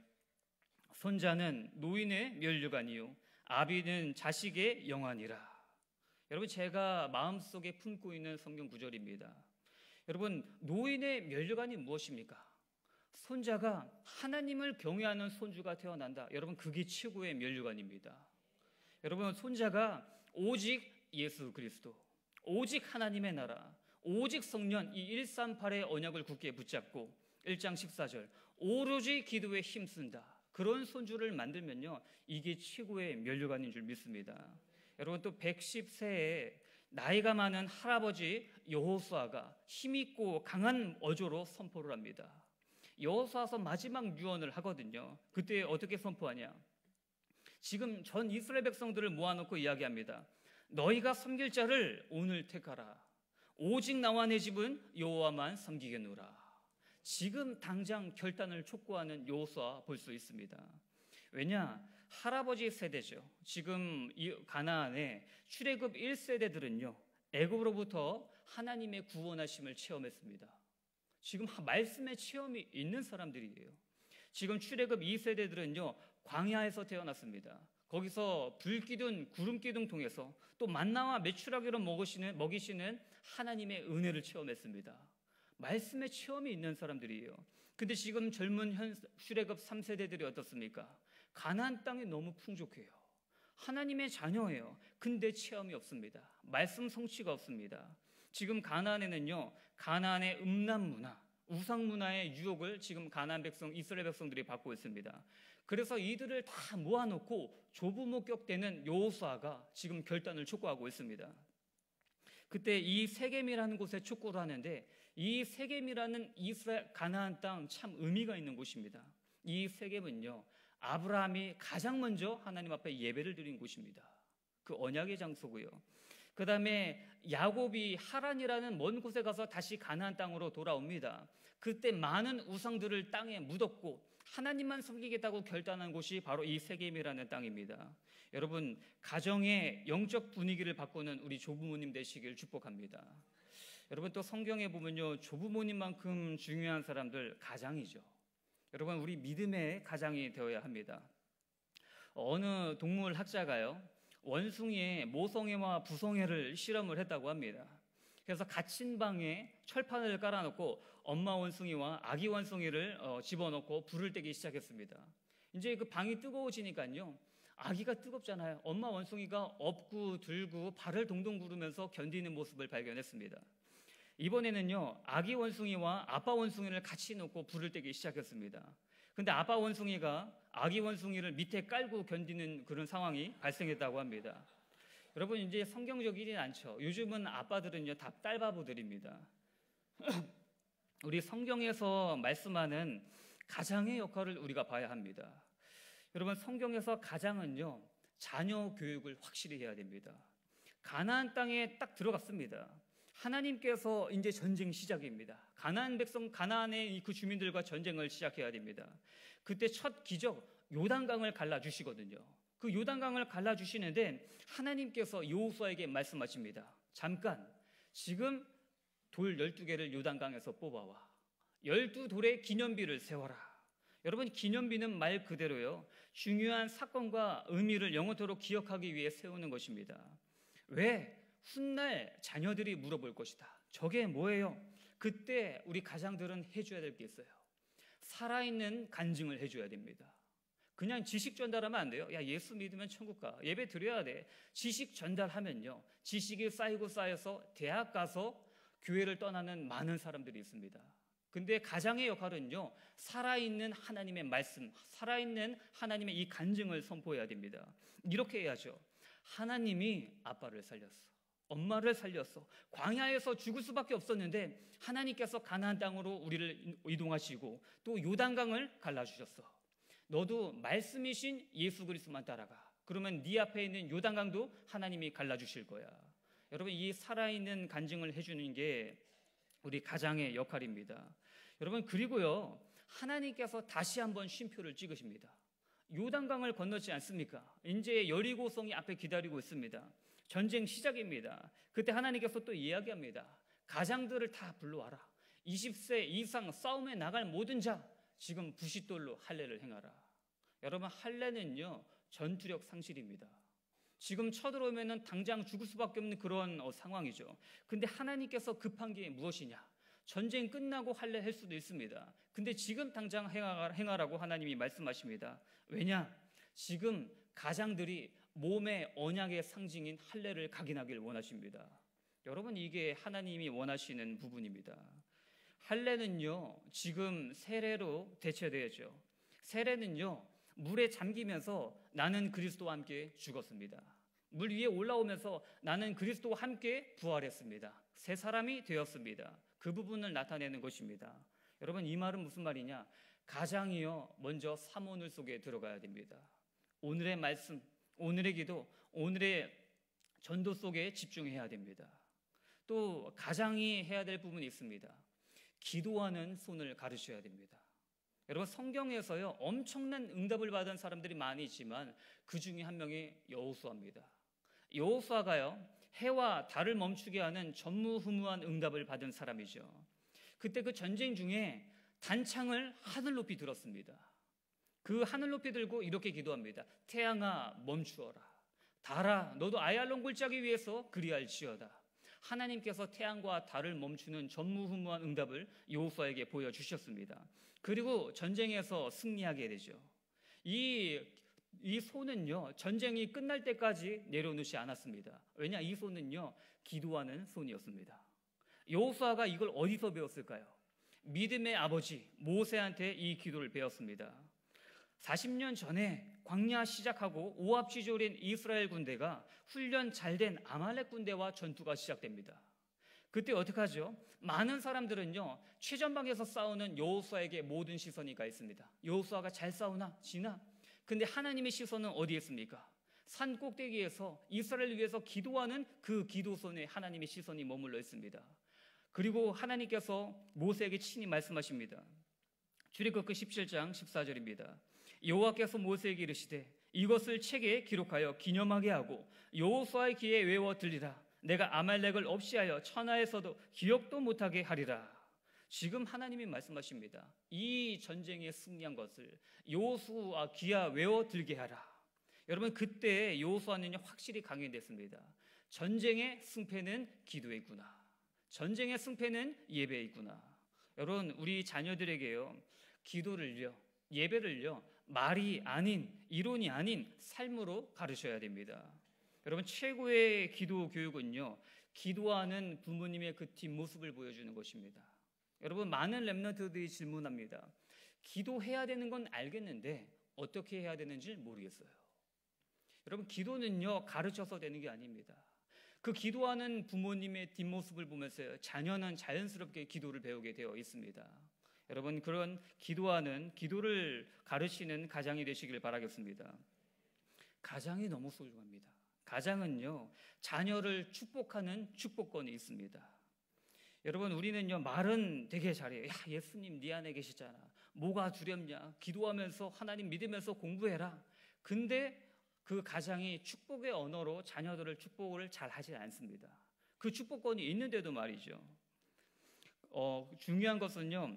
C: 손자는 노인의 면류관이요 아비는 자식의 영안이라. 여러분, 제가 마음속에 품고 있는 성경 구절입니다. 여러분, 노인의 면류관이 무엇입니까? 손자가 하나님을 경외하는 손주가 태어난다. 여러분, 그게 최고의 면류관입니다. 여러분, 손자가 오직 예수 그리스도, 오직 하나님의 나라, 오직 성령, 이 138의 언약을 굳게 붙잡고 1장 14절 오로지 기도에 힘쓴다. 그런 손주를 만들면요, 이게 최고의 면류관인 줄 믿습니다. 여러분, 또 110세에 나이가 많은 할아버지 여호수아가 힘있고 강한 어조로 선포를 합니다. 여호수아서 마지막 유언을 하거든요. 그때 어떻게 선포하냐? 지금 전 이스라엘 백성들을 모아놓고 이야기합니다. 너희가 섬길 자를 오늘 택하라. 오직 나와 내 집은 여호와만 섬기겠노라. 지금 당장 결단을 촉구하는 여호수아 볼 수 있습니다. 왜냐? 할아버지 세대죠. 지금 이 가나안의 출애굽 1세대들은요 애굽으로부터 하나님의 구원하심을 체험했습니다. 지금 말씀의 체험이 있는 사람들이에요. 지금 출애굽 2세대들은요 광야에서 태어났습니다. 거기서 불기둥, 구름기둥 통해서 또 만나와 메추라기로 먹이시는 하나님의 은혜를 체험했습니다. 말씀의 체험이 있는 사람들이에요. 근데 지금 젊은 출애굽 3세대들이 어떻습니까? 가나안 땅이 너무 풍족해요. 하나님의 자녀예요. 근데 체험이 없습니다. 말씀 성취가 없습니다. 지금 가나안에는요, 가나안의 음란 문화, 우상 문화의 유혹을 지금 가나안 백성, 이스라엘 백성들이 받고 있습니다. 그래서 이들을 다 모아놓고 조부목격되는 여호수아가 지금 결단을 촉구하고 있습니다. 그때 이 세겜이라는 곳에 촉구를 하는데, 이 세겜이라는 이스라엘 가나안 땅 참 의미가 있는 곳입니다. 이 세겜은요, 아브라함이 가장 먼저 하나님 앞에 예배를 드린 곳입니다. 그 언약의 장소고요. 그 다음에 야곱이 하란이라는 먼 곳에 가서 다시 가나안 땅으로 돌아옵니다. 그때 많은 우상들을 땅에 묻었고 하나님만 섬기겠다고 결단한 곳이 바로 이 세겜이라는 땅입니다. 여러분, 가정의 영적 분위기를 바꾸는 우리 조부모님 되시길 축복합니다. 여러분, 또 성경에 보면요, 조부모님만큼 중요한 사람들 가장이죠. 여러분, 우리 믿음의 가장이 되어야 합니다. 어느 동물 학자가요, 원숭이의 모성애와 부성애를 실험을 했다고 합니다. 그래서 갇힌 방에 철판을 깔아놓고 엄마 원숭이와 아기 원숭이를 집어넣고 불을 떼기 시작했습니다. 이제 그 방이 뜨거워지니까요, 아기가 뜨겁잖아요. 엄마 원숭이가 업고 들고 발을 동동 구르면서 견디는 모습을 발견했습니다. 이번에는요, 아기 원숭이와 아빠 원숭이를 같이 놓고 불을 떼기 시작했습니다. 근데 아빠 원숭이가 아기 원숭이를 밑에 깔고 견디는 그런 상황이 발생했다고 합니다. 여러분, 이제 성경적이진 않죠. 요즘은 아빠들은요 다 딸바보들입니다. 우리 성경에서 말씀하는 가장의 역할을 우리가 봐야 합니다. 여러분, 성경에서 가장은요 자녀 교육을 확실히 해야 됩니다. 가나안 땅에 딱 들어갔습니다. 하나님께서 이제 전쟁 시작입니다. 가나안 백성, 가나안의 그 주민들과 전쟁을 시작해야 됩니다. 그때 첫 기적 요단강을 갈라주시거든요. 그 요단강을 갈라주시는데 하나님께서 여호수아에게 말씀하십니다. 잠깐, 지금 돌 12개를 요단강에서 뽑아와 12돌의 기념비를 세워라. 여러분, 기념비는 말 그대로요, 중요한 사건과 의미를 영원토록 기억하기 위해 세우는 것입니다. 왜? 훗날 자녀들이 물어볼 것이다. 저게 뭐예요? 그때 우리 가장들은 해줘야 될 게 있어요. 살아있는 간증을 해줘야 됩니다. 그냥 지식 전달하면 안 돼요. 야, 예수 믿으면 천국 가, 예배 드려야 돼. 지식 전달하면요, 지식이 쌓이고 쌓여서 대학 가서 교회를 떠나는 많은 사람들이 있습니다. 근데 가장의 역할은요, 살아있는 하나님의 말씀, 살아있는 하나님의 이 간증을 선포해야 됩니다. 이렇게 해야죠. 하나님이 아빠를 살렸어, 엄마를 살렸어, 광야에서 죽을 수밖에 없었는데 하나님께서 가나안 땅으로 우리를 이동하시고 또 요단강을 갈라주셨어. 너도 말씀이신 예수 그리스도만 따라가. 그러면 네 앞에 있는 요단강도 하나님이 갈라주실 거야. 여러분, 이 살아있는 간증을 해주는 게 우리 가장의 역할입니다. 여러분, 그리고요, 하나님께서 다시 한번 쉼표를 찍으십니다. 요단강을 건너지 않습니까? 이제 여리고성이 앞에 기다리고 있습니다. 전쟁 시작입니다. 그때 하나님께서 또 이야기합니다. 가장들을 다 불러와라. 20세 이상 싸움에 나갈 모든 자, 지금 부싯돌로 할례를 행하라. 여러분, 할례는요, 전투력 상실입니다. 지금 쳐들어오면 당장 죽을 수밖에 없는 그런 상황이죠. 근데 하나님께서 급한 게 무엇이냐? 전쟁 끝나고 할례할 수도 있습니다. 근데 지금 당장 행하라고 하나님이 말씀하십니다. 왜냐? 지금 가장들이 몸의 언약의 상징인 할례를 각인하길 원하십니다. 여러분, 이게 하나님이 원하시는 부분입니다. 할례는요, 지금 세례로 대체되죠. 세례는요, 물에 잠기면서 나는 그리스도와 함께 죽었습니다. 물 위에 올라오면서 나는 그리스도와 함께 부활했습니다. 새 사람이 되었습니다. 그 부분을 나타내는 것입니다. 여러분, 이 말은 무슨 말이냐? 가장이요, 먼저 사모늘 속에 들어가야 됩니다. 오늘의 말씀, 오늘의 기도, 오늘의 전도 속에 집중해야 됩니다. 또 가장이 해야 될 부분이 있습니다. 기도하는 손을 가르쳐야 됩니다. 여러분, 성경에서요, 엄청난 응답을 받은 사람들이 많이 있지만 그 중에 한 명이 여호수아입니다. 여호수아가요, 해와 달을 멈추게 하는 전무후무한 응답을 받은 사람이죠. 그때 그 전쟁 중에 단창을 하늘 높이 들었습니다. 그 하늘 높이 들고 이렇게 기도합니다. 태양아, 멈추어라. 달아, 너도 아얄론 골짜기 위에서 그리할지어다. 하나님께서 태양과 달을 멈추는 전무후무한 응답을 여호수아에게 보여주셨습니다. 그리고 전쟁에서 승리하게 되죠. 이 손은요, 전쟁이 끝날 때까지 내려놓지 않았습니다. 왜냐? 이 손은요, 기도하는 손이었습니다. 여호수아가 이걸 어디서 배웠을까요? 믿음의 아버지 모세한테 이 기도를 배웠습니다. 40년 전에 광야 시작하고 오합지졸인 이스라엘 군대가 훈련 잘된 아말렉 군대와 전투가 시작됩니다. 그때 어떻게 하죠? 많은 사람들은요, 최전방에서 싸우는 여호수아에게 모든 시선이 가 있습니다. 여호수아가 잘 싸우나? 지나? 근데 하나님의 시선은 어디에 있습니까? 산 꼭대기에서 이스라엘을 위해서 기도하는 그 기도선에 하나님의 시선이 머물러 있습니다. 그리고 하나님께서 모세에게 친히 말씀하십니다. 출애굽기 17장 14절입니다. 여호와께서 모세에게 이르시되 이것을 책에 기록하여 기념하게 하고 여호수아의 귀에 외워 들리라. 내가 아말렉을 없이하여 천하에서도 기억도 못하게 하리라. 지금 하나님이 말씀하십니다. 이 전쟁에 승리한 것을 여호수아 귀에 외워 들게 하라. 여러분, 그때 여호수아는 확실히 강해됐습니다. 전쟁의 승패는 기도에 있구나. 전쟁의 승패는 예배에 있구나. 여러분, 우리 자녀들에게요, 기도를요, 예배를요, 말이 아닌, 이론이 아닌 삶으로 가르쳐야 됩니다. 여러분, 최고의 기도 교육은요, 기도하는 부모님의 그 뒷모습을 보여주는 것입니다. 여러분, 많은 렘넌트들이 질문합니다. 기도해야 되는 건 알겠는데 어떻게 해야 되는지 모르겠어요. 여러분, 기도는요, 가르쳐서 되는 게 아닙니다. 그 기도하는 부모님의 뒷모습을 보면서 자녀는 자연스럽게 기도를 배우게 되어 있습니다. 여러분, 그런 기도를 가르치는 가장이 되시길 바라겠습니다. 가장이 너무 소중합니다. 가장은요, 자녀를 축복하는 축복권이 있습니다. 여러분, 우리는요, 말은 되게 잘해요. 야, 예수님 네 안에 계시잖아. 뭐가 두렵냐? 기도하면서 하나님 믿으면서 공부해라. 근데 그 가장이 축복의 언어로 자녀들을 축복을 잘 하지 않습니다. 그 축복권이 있는데도 말이죠. 중요한 것은요,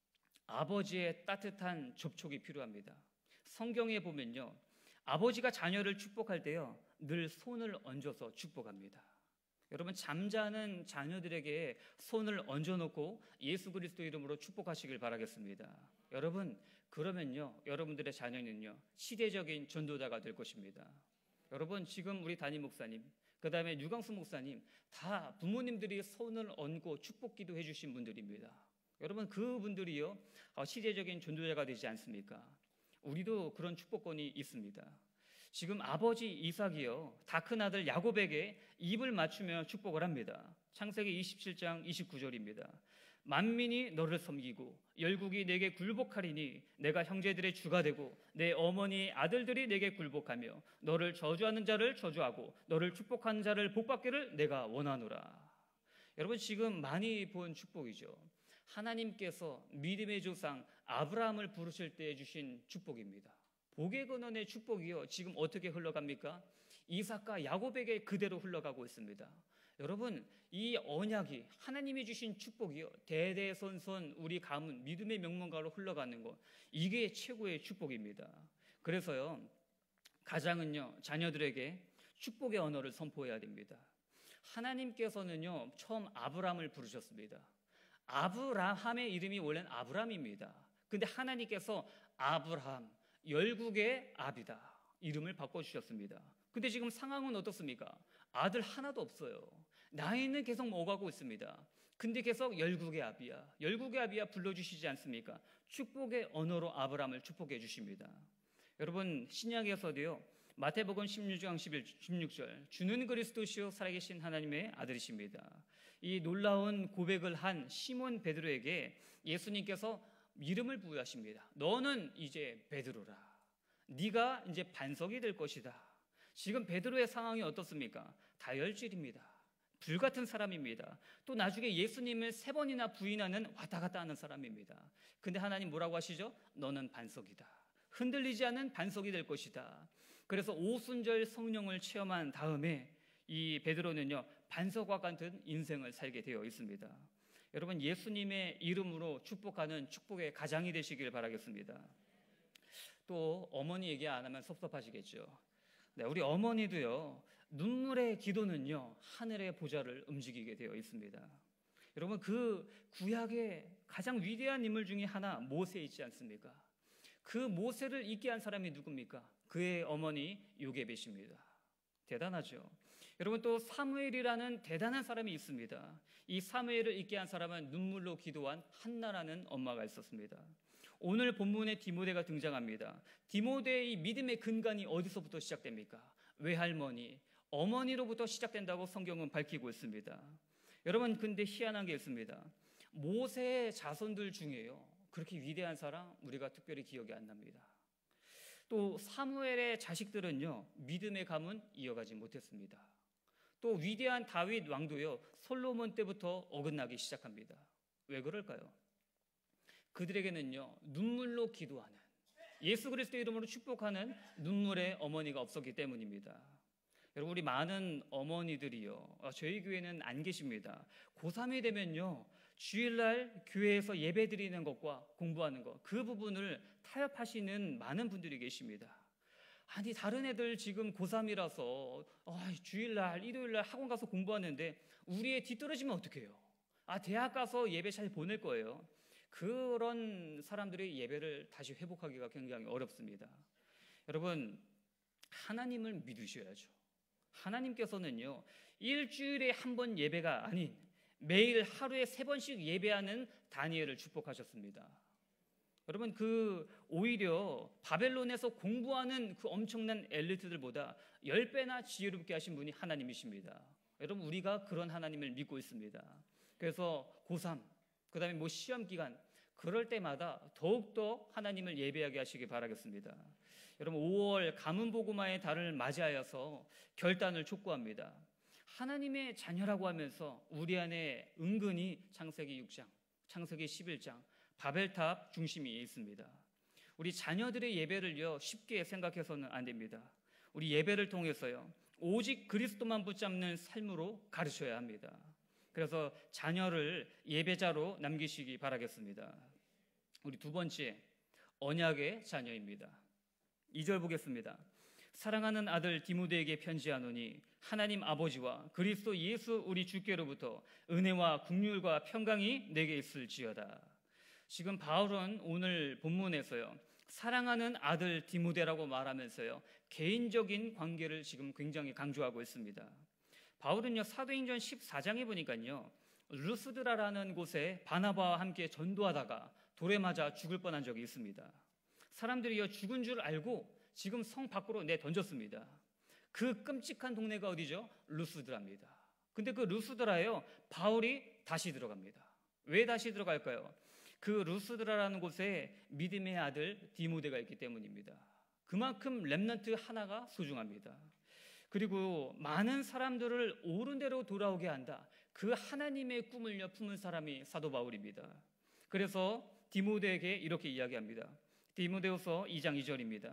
C: 아버지의 따뜻한 접촉이 필요합니다. 성경에 보면요, 아버지가 자녀를 축복할 때요, 늘 손을 얹어서 축복합니다. 여러분, 잠자는 자녀들에게 손을 얹어놓고 예수 그리스도 이름으로 축복하시길 바라겠습니다. 여러분, 그러면요, 여러분들의 자녀는요, 시대적인 전도자가 될 것입니다. 여러분, 지금 우리 담임 목사님, 그 다음에 유광수 목사님, 다 부모님들이 손을 얹고 축복 기도해 주신 분들입니다. 여러분, 그분들이요, 시대적인 전도자가 되지 않습니까? 우리도 그런 축복권이 있습니다. 지금 아버지 이삭이요, 다 큰 아들 야곱에게 입을 맞추며 축복을 합니다. 창세기 27장 29절입니다. 만민이 너를 섬기고 열국이 내게 굴복하리니 내가 형제들의 주가 되고 내 어머니 아들들이 내게 굴복하며 너를 저주하는 자를 저주하고 너를 축복하는 자를 복받기를 내가 원하노라. 여러분, 지금 많이 본 축복이죠. 하나님께서 믿음의 조상 아브라함을 부르실 때 주신 축복입니다. 복의 근원의 축복이요, 지금 어떻게 흘러갑니까? 이삭과 야곱에게 그대로 흘러가고 있습니다. 여러분, 이 언약이 하나님이 주신 축복이요, 대대손손 우리 가문 믿음의 명문가로 흘러가는 것, 이게 최고의 축복입니다. 그래서요, 가장은요, 자녀들에게 축복의 언어를 선포해야 됩니다. 하나님께서는요, 처음 아브라함을 부르셨습니다. 아브라함의 이름이 원래는 아브람입니다. 근데 하나님께서 아브라함, 열국의 아비다, 이름을 바꿔주셨습니다. 근데 지금 상황은 어떻습니까? 아들 하나도 없어요. 나이는 계속 먹어가고 있습니다. 근데 계속 열국의 아비야 불러주시지 않습니까? 축복의 언어로 아브라함을 축복해 주십니다. 여러분, 신약에서도요, 마태복음 16장 16절, 주는 그리스도시요 살아계신 하나님의 아들이십니다. 이 놀라운 고백을 한 시몬 베드로에게 예수님께서 이름을 부여하십니다. 너는 이제 베드로라. 네가 이제 반석이 될 것이다. 지금 베드로의 상황이 어떻습니까? 다혈질입니다. 불같은 사람입니다. 또 나중에 예수님을 3번이나 부인하는 왔다 갔다 하는 사람입니다. 근데 하나님 뭐라고 하시죠? 너는 반석이다. 흔들리지 않는 반석이 될 것이다. 그래서 오순절 성령을 체험한 다음에 이 베드로는요, 반석과 같은 인생을 살게 되어 있습니다. 여러분, 예수님의 이름으로 축복하는 축복의 가장이 되시길 바라겠습니다. 또 어머니 얘기 안 하면 섭섭하시겠죠. 네, 우리 어머니도요, 눈물의 기도는요, 하늘의 보좌를 움직이게 되어 있습니다. 여러분, 그 구약의 가장 위대한 인물 중에 하나 모세 있지 않습니까? 그 모세를 있게 한 사람이 누굽니까? 그의 어머니 요게벳입니다. 대단하죠. 여러분, 또 사무엘이라는 대단한 사람이 있습니다. 이 사무엘을 있게 한 사람은 눈물로 기도한 한나라는 엄마가 있었습니다. 오늘 본문에 디모데가 등장합니다. 디모데의 이 믿음의 근간이 어디서부터 시작됩니까? 외할머니, 어머니로부터 시작된다고 성경은 밝히고 있습니다. 여러분, 근데 희한한 게 있습니다. 모세의 자손들 중에요, 그렇게 위대한 사람 우리가 특별히 기억이 안 납니다. 또 사무엘의 자식들은요, 믿음의 가문 이어가지 못했습니다. 또 위대한 다윗 왕도요, 솔로몬 때부터 어긋나기 시작합니다. 왜 그럴까요? 그들에게는요, 눈물로 기도하는, 예수 그리스도 이름으로 축복하는 눈물의 어머니가 없었기 때문입니다. 여러분, 우리 많은 어머니들이요, 저희 교회는 안 계십니다. 고3이 되면요, 주일날 교회에서 예배 드리는 것과 공부하는 것, 그 부분을 타협하시는 많은 분들이 계십니다. 아니, 다른 애들 지금 고3이라서 주일날, 일요일날 학원 가서 공부하는데 우리 애 뒤떨어지면 어떡해요? 대학 가서 예배 잘 보낼 거예요. 그런 사람들의 예배를 다시 회복하기가 굉장히 어렵습니다. 여러분, 하나님을 믿으셔야죠. 하나님께서는요, 일주일에 한 번 예배가 아닌 매일 하루에 3번씩 예배하는 다니엘을 축복하셨습니다. 여러분, 오히려 바벨론에서 공부하는 그 엄청난 엘리트들보다 10배나 지혜롭게 하신 분이 하나님이십니다. 여러분, 우리가 그런 하나님을 믿고 있습니다. 그래서 고3, 그 다음에 시험 기간, 그럴 때마다 더욱더 하나님을 예배하게 하시기 바라겠습니다. 여러분 5월 가문복음화의 달을 맞이하여서 결단을 촉구합니다. 하나님의 자녀라고 하면서 우리 안에 은근히 창세기 6장, 창세기 11장, 바벨탑 중심이 있습니다. 우리 자녀들의 예배를요 쉽게 생각해서는 안 됩니다. 우리 예배를 통해서요 오직 그리스도만 붙잡는 삶으로 가르쳐야 합니다. 그래서 자녀를 예배자로 남기시기 바라겠습니다. 우리 두 번째, 언약의 자녀입니다. 2절 보겠습니다. 사랑하는 아들 디모데에게 편지하노니 하나님 아버지와 그리스도 예수 우리 주께로부터 은혜와 긍휼과 평강이 내게 있을지어다. 지금 바울은 오늘 본문에서요 사랑하는 아들 디모데라고 말하면서요 개인적인 관계를 지금 굉장히 강조하고 있습니다. 바울은요 사도행전 14장에 보니까요 루스드라라는 곳에 바나바와 함께 전도하다가 돌에 맞아 죽을 뻔한 적이 있습니다. 사람들이요 죽은 줄 알고 지금 성 밖으로 내던졌습니다. 그 끔찍한 동네가 어디죠? 루스드라입니다. 근데 그 루스드라에요 바울이 다시 들어갑니다. 왜 다시 들어갈까요? 그 루스드라라는 곳에 믿음의 아들 디모데가 있기 때문입니다. 그만큼 렘넌트 하나가 소중합니다. 그리고 많은 사람들을 옳은 대로 돌아오게 한다. 그 하나님의 꿈을 품은 사람이 사도 바울입니다. 그래서 디모데에게 이렇게 이야기합니다. 디모데후서 2장 2절입니다.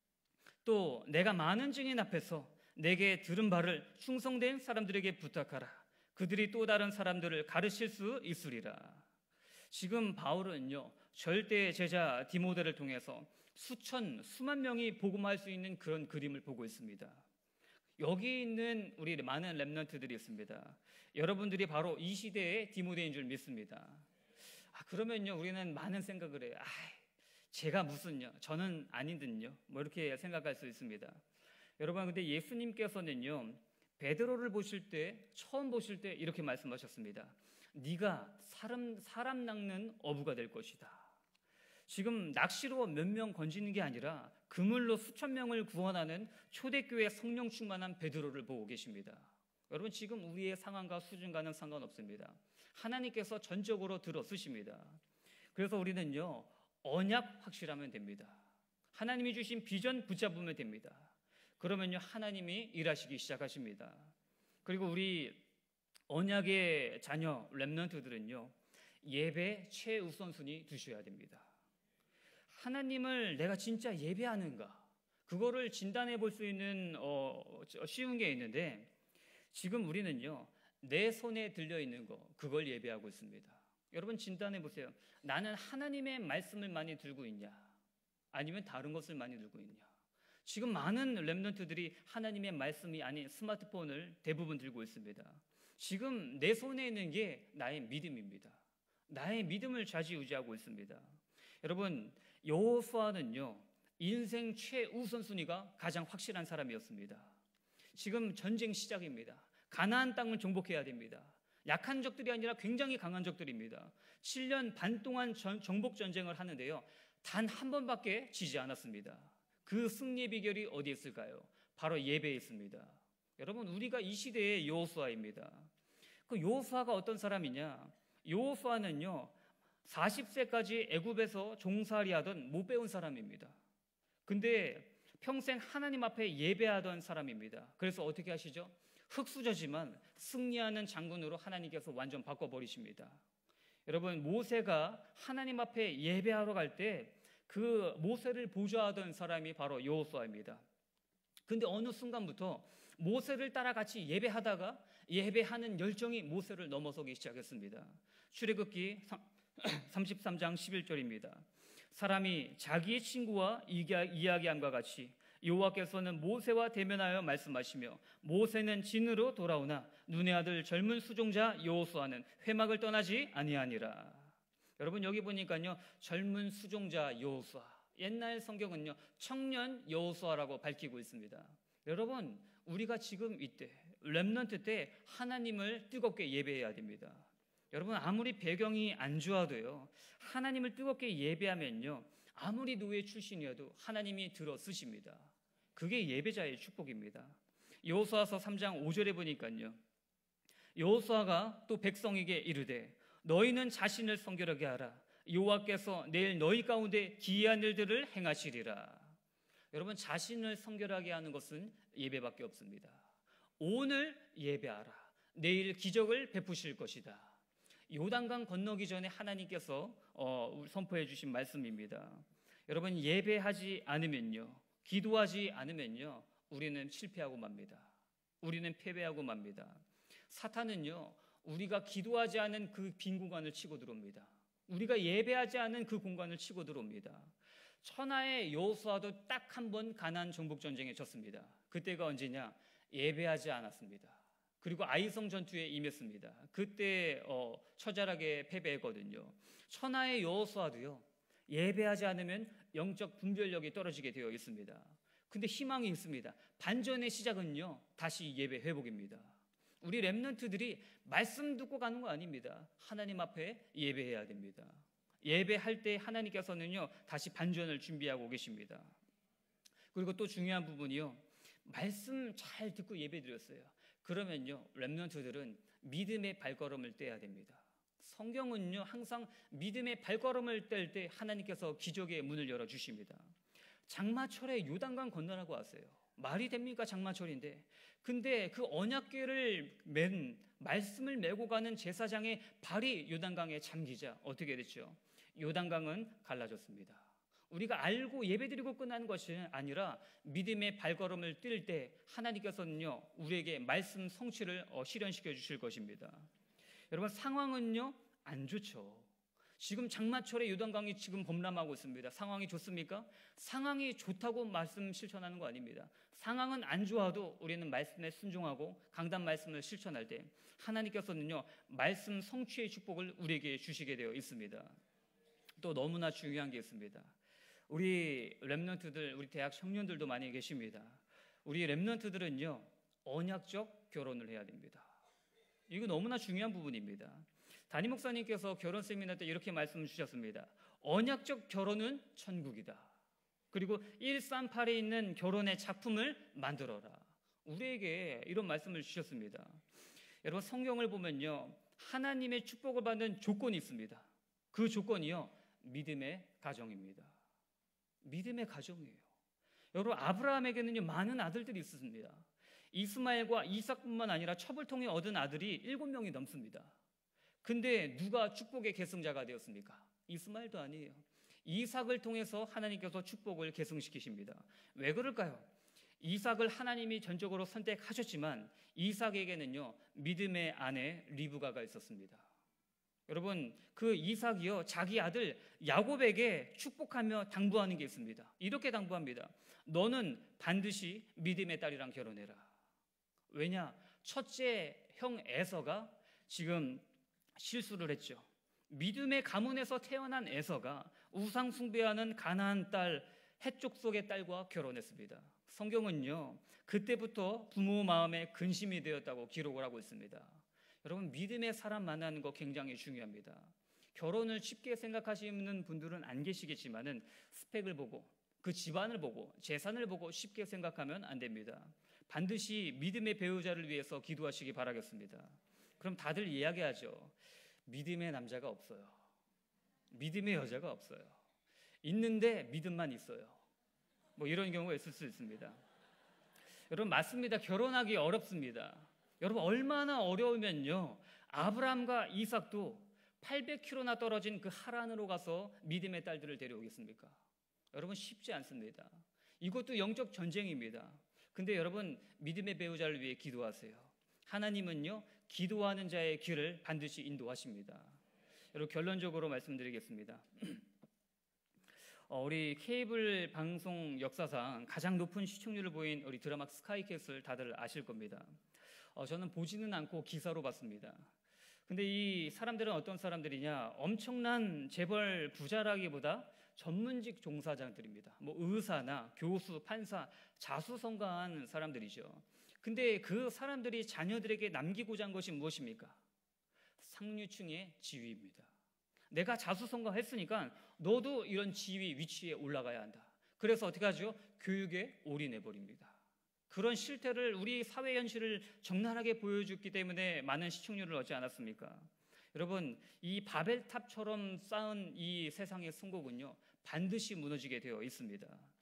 C: 또 내가 많은 증인 앞에서 내게 들은 바를 충성된 사람들에게 부탁하라. 그들이 또 다른 사람들을 가르칠 수 있으리라. 지금 바울은요 절대 제자 디모데를 통해서 수만 명이 복음할 수 있는 그런 그림을 보고 있습니다. 여기 있는 우리 많은 렘넌트들이 있습니다. 여러분들이 바로 이 시대의 디모데인 줄 믿습니다. 그러면요 우리는 많은 생각을 해요. 제가 무슨요, 저는 아닌 듯요, 뭐 이렇게 생각할 수 있습니다. 여러분 근데 예수님께서는요 베드로를 보실 때, 처음 보실 때 이렇게 말씀하셨습니다. 네가 사람 낚는 어부가 될 것이다. 지금 낚시로 몇 명 건지는 게 아니라 그물로 수천 명을 구원하는 초대교회 성령 충만한 베드로를 보고 계십니다. 여러분 지금 우리의 상황과 수준과는 상관없습니다. 하나님께서 전적으로 들어쓰십니다. 그래서 우리는요 언약 확실하면 됩니다. 하나님이 주신 비전 붙잡으면 됩니다. 그러면요 하나님이 일하시기 시작하십니다. 그리고 우리 언약의 자녀 렘넌트들은요 예배 최우선순위 두셔야 됩니다. 하나님을 내가 진짜 예배하는가, 그거를 진단해 볼 수 있는 쉬운 게 있는데, 지금 우리는요 내 손에 들려있는 거, 그걸 예배하고 있습니다. 여러분 진단해 보세요. 나는 하나님의 말씀을 많이 들고 있냐, 아니면 다른 것을 많이 들고 있냐. 지금 많은 렘넌트들이 하나님의 말씀이 아닌 스마트폰을 대부분 들고 있습니다. 지금 내 손에 있는 게 나의 믿음입니다. 나의 믿음을 좌지우지하고 있습니다. 여러분 여호수아는요 인생 최우선순위가 가장 확실한 사람이었습니다. 지금 전쟁 시작입니다. 가나안 땅을 정복해야 됩니다. 약한 적들이 아니라 굉장히 강한 적들입니다. 7년 반 동안 정복 전쟁을 하는데요 단 한 번밖에 지지 않았습니다. 그 승리의 비결이 어디에 있을까요? 바로 예배에 있습니다. 여러분 우리가 이 시대의 여호수아입니다. 그 여호수아가 어떤 사람이냐? 여호수아는요 40세까지 애굽에서 종살이 하던 못 배운 사람입니다. 근데 평생 하나님 앞에 예배하던 사람입니다. 그래서 어떻게 하시죠? 흙수저지만 승리하는 장군으로 하나님께서 완전 바꿔버리십니다. 여러분 모세가 하나님 앞에 예배하러 갈 때 그 모세를 보좌하던 사람이 바로 여호수아입니다. 근데 어느 순간부터 모세를 따라 같이 예배하다가 예배하는 열정이 모세를 넘어서기 시작했습니다. 출애굽기 33장 11절입니다. 사람이 자기의 친구와 이야기함과 같이 여호와께서는 모세와 대면하여 말씀하시며 모세는 진으로 돌아오나 눈의 아들 젊은 수종자 여호수아는 회막을 떠나지 아니하니라. 여러분 여기 보니까요 젊은 수종자 여호수아, 옛날 성경은요 청년 여호수아라고 밝히고 있습니다. 여러분 우리가 지금 이때 렘넌트 때 하나님을 뜨겁게 예배해야 됩니다. 여러분 아무리 배경이 안 좋아도요 하나님을 뜨겁게 예배하면요 아무리 노예 출신이어도 하나님이 들어 쓰십니다. 그게 예배자의 축복입니다. 여호수아서 3장 5절에 보니까요 여호수아가 또 백성에게 이르되 너희는 자신을 성결하게 하라. 여호와께서 내일 너희 가운데 기이한 일들을 행하시리라. 여러분, 자신을 성결하게 하는 것은 예배밖에 없습니다. 오늘 예배하라. 내일 기적을 베푸실 것이다. 요단강 건너기 전에 하나님께서 선포해 주신 말씀입니다. 여러분, 예배하지 않으면요, 기도하지 않으면요, 우리는 실패하고 맙니다. 우리는 패배하고 맙니다. 사탄은요, 우리가 기도하지 않은 그 빈 공간을 치고 들어옵니다. 우리가 예배하지 않은 그 공간을 치고 들어옵니다. 천하의 여호수아도 딱 한 번 가나안 정복 전쟁에 졌습니다. 그때가 언제냐? 예배하지 않았습니다. 그리고 아이성 전투에 임했습니다. 그때 처절하게 패배했거든요. 천하의 여호수아도요, 예배하지 않으면 영적 분별력이 떨어지게 되어 있습니다. 근데 희망이 있습니다. 반전의 시작은요, 다시 예배 회복입니다. 우리 렘넌트들이 말씀 듣고 가는 거 아닙니다. 하나님 앞에 예배해야 됩니다. 예배할 때 하나님께서는요, 다시 반전을 준비하고 계십니다. 그리고 또 중요한 부분이요, 말씀 잘 듣고 예배 드렸어요. 그러면요, 렘넌트들은 믿음의 발걸음을 떼야 됩니다. 성경은요, 항상 믿음의 발걸음을 뗄 때 하나님께서 기적의 문을 열어주십니다. 장마철에 요단강 건너라고 하세요. 말이 됩니까? 장마철인데. 근데 그 언약궤를 맨 말씀을 메고 가는 제사장의 발이 요단강에 잠기자 어떻게 됐죠? 요단강은 갈라졌습니다. 우리가 알고 예배드리고 끝나는 것이 아니라 믿음의 발걸음을 뛸 때 하나님께서는요, 우리에게 말씀 성취를 실현시켜 주실 것입니다. 여러분, 상황은요, 안 좋죠. 지금 장마철에 요단강이 지금 범람하고 있습니다. 상황이 좋습니까? 상황이 좋다고 말씀 실천하는 거 아닙니다. 상황은 안 좋아도 우리는 말씀에 순종하고 강단 말씀을 실천할 때 하나님께서는요, 말씀 성취의 축복을 우리에게 주시게 되어 있습니다. 또 너무나 중요한 게 있습니다. 우리 렘넌트들, 우리 대학 청년들도 많이 계십니다. 우리 렘넌트들은요, 언약적 결혼을 해야 됩니다. 이거 너무나 중요한 부분입니다. 담임 목사님께서 결혼 세미나 때 이렇게 말씀을 주셨습니다. 언약적 결혼은 천국이다. 그리고 138에 있는 결혼의 작품을 만들어라. 우리에게 이런 말씀을 주셨습니다. 여러분, 성경을 보면요, 하나님의 축복을 받는 조건이 있습니다. 그 조건이요, 믿음의 가정입니다. 믿음의 가정이에요. 여러분, 아브라함에게는요, 많은 아들들이 있었습니다. 이스마엘과 이삭뿐만 아니라 첩을 통해 얻은 아들이 7명이 넘습니다. 근데 누가 축복의 계승자가 되었습니까? 이스마엘도 아니에요. 이삭을 통해서 하나님께서 축복을 계승시키십니다. 왜 그럴까요? 이삭을 하나님이 전적으로 선택하셨지만 이삭에게는요, 믿음의 아내 리브가가 있었습니다. 여러분, 그 이삭이요, 자기 아들 야곱에게 축복하며 당부하는 게 있습니다. 이렇게 당부합니다. 너는 반드시 믿음의 딸이랑 결혼해라. 왜냐? 첫째 형 에서가 지금 실수를 했죠. 믿음의 가문에서 태어난 에서가 우상 숭배하는 가나안 딸 헷족 속의 딸과 결혼했습니다. 성경은요, 그때부터 부모 마음에 근심이 되었다고 기록을 하고 있습니다. 여러분, 믿음의 사람 만나는 거 굉장히 중요합니다. 결혼을 쉽게 생각하시는 분들은 안 계시겠지만은 스펙을 보고 그 집안을 보고 재산을 보고 쉽게 생각하면 안 됩니다. 반드시 믿음의 배우자를 위해서 기도하시기 바라겠습니다. 그럼 다들 이야기하죠. 믿음의 남자가 없어요. 믿음의 여자가 없어요. 있는데 믿음만 있어요. 뭐 이런 경우가 있을 수 있습니다. 여러분, 맞습니다. 결혼하기 어렵습니다. 여러분, 얼마나 어려우면요, 아브라함과 이삭도 800km나 떨어진 그 하란으로 가서 믿음의 딸들을 데려오겠습니까? 여러분, 쉽지 않습니다. 이것도 영적 전쟁입니다. 근데 여러분, 믿음의 배우자를 위해 기도하세요. 하나님은요, 기도하는 자의 길을 반드시 인도하십니다. 여러분, 결론적으로 말씀드리겠습니다. 우리 케이블 방송 역사상 가장 높은 시청률을 보인 우리 드라마 스카이캐슬 다들 아실 겁니다. 저는 보지는 않고 기사로 봤습니다. 근데 이 사람들은 어떤 사람들이냐? 엄청난 재벌 부자라기보다 전문직 종사자들입니다. 뭐 의사나 교수, 판사, 자수성가한 사람들이죠. 근데 그 사람들이 자녀들에게 남기고자 한 것이 무엇입니까? 상류층의 지위입니다. 내가 자수성가했으니까 너도 이런 지위, 위치에 올라가야 한다. 그래서 어떻게 하죠? 교육에 올인해버립니다. 그런 실태를, 우리 사회 현실을 적나라하게 보여줬기 때문에 많은 시청률을 얻지 않았습니까? 여러분, 이 바벨탑처럼 쌓은 이 세상의 승국은요, 반드시 무너지게 되어 있습니다.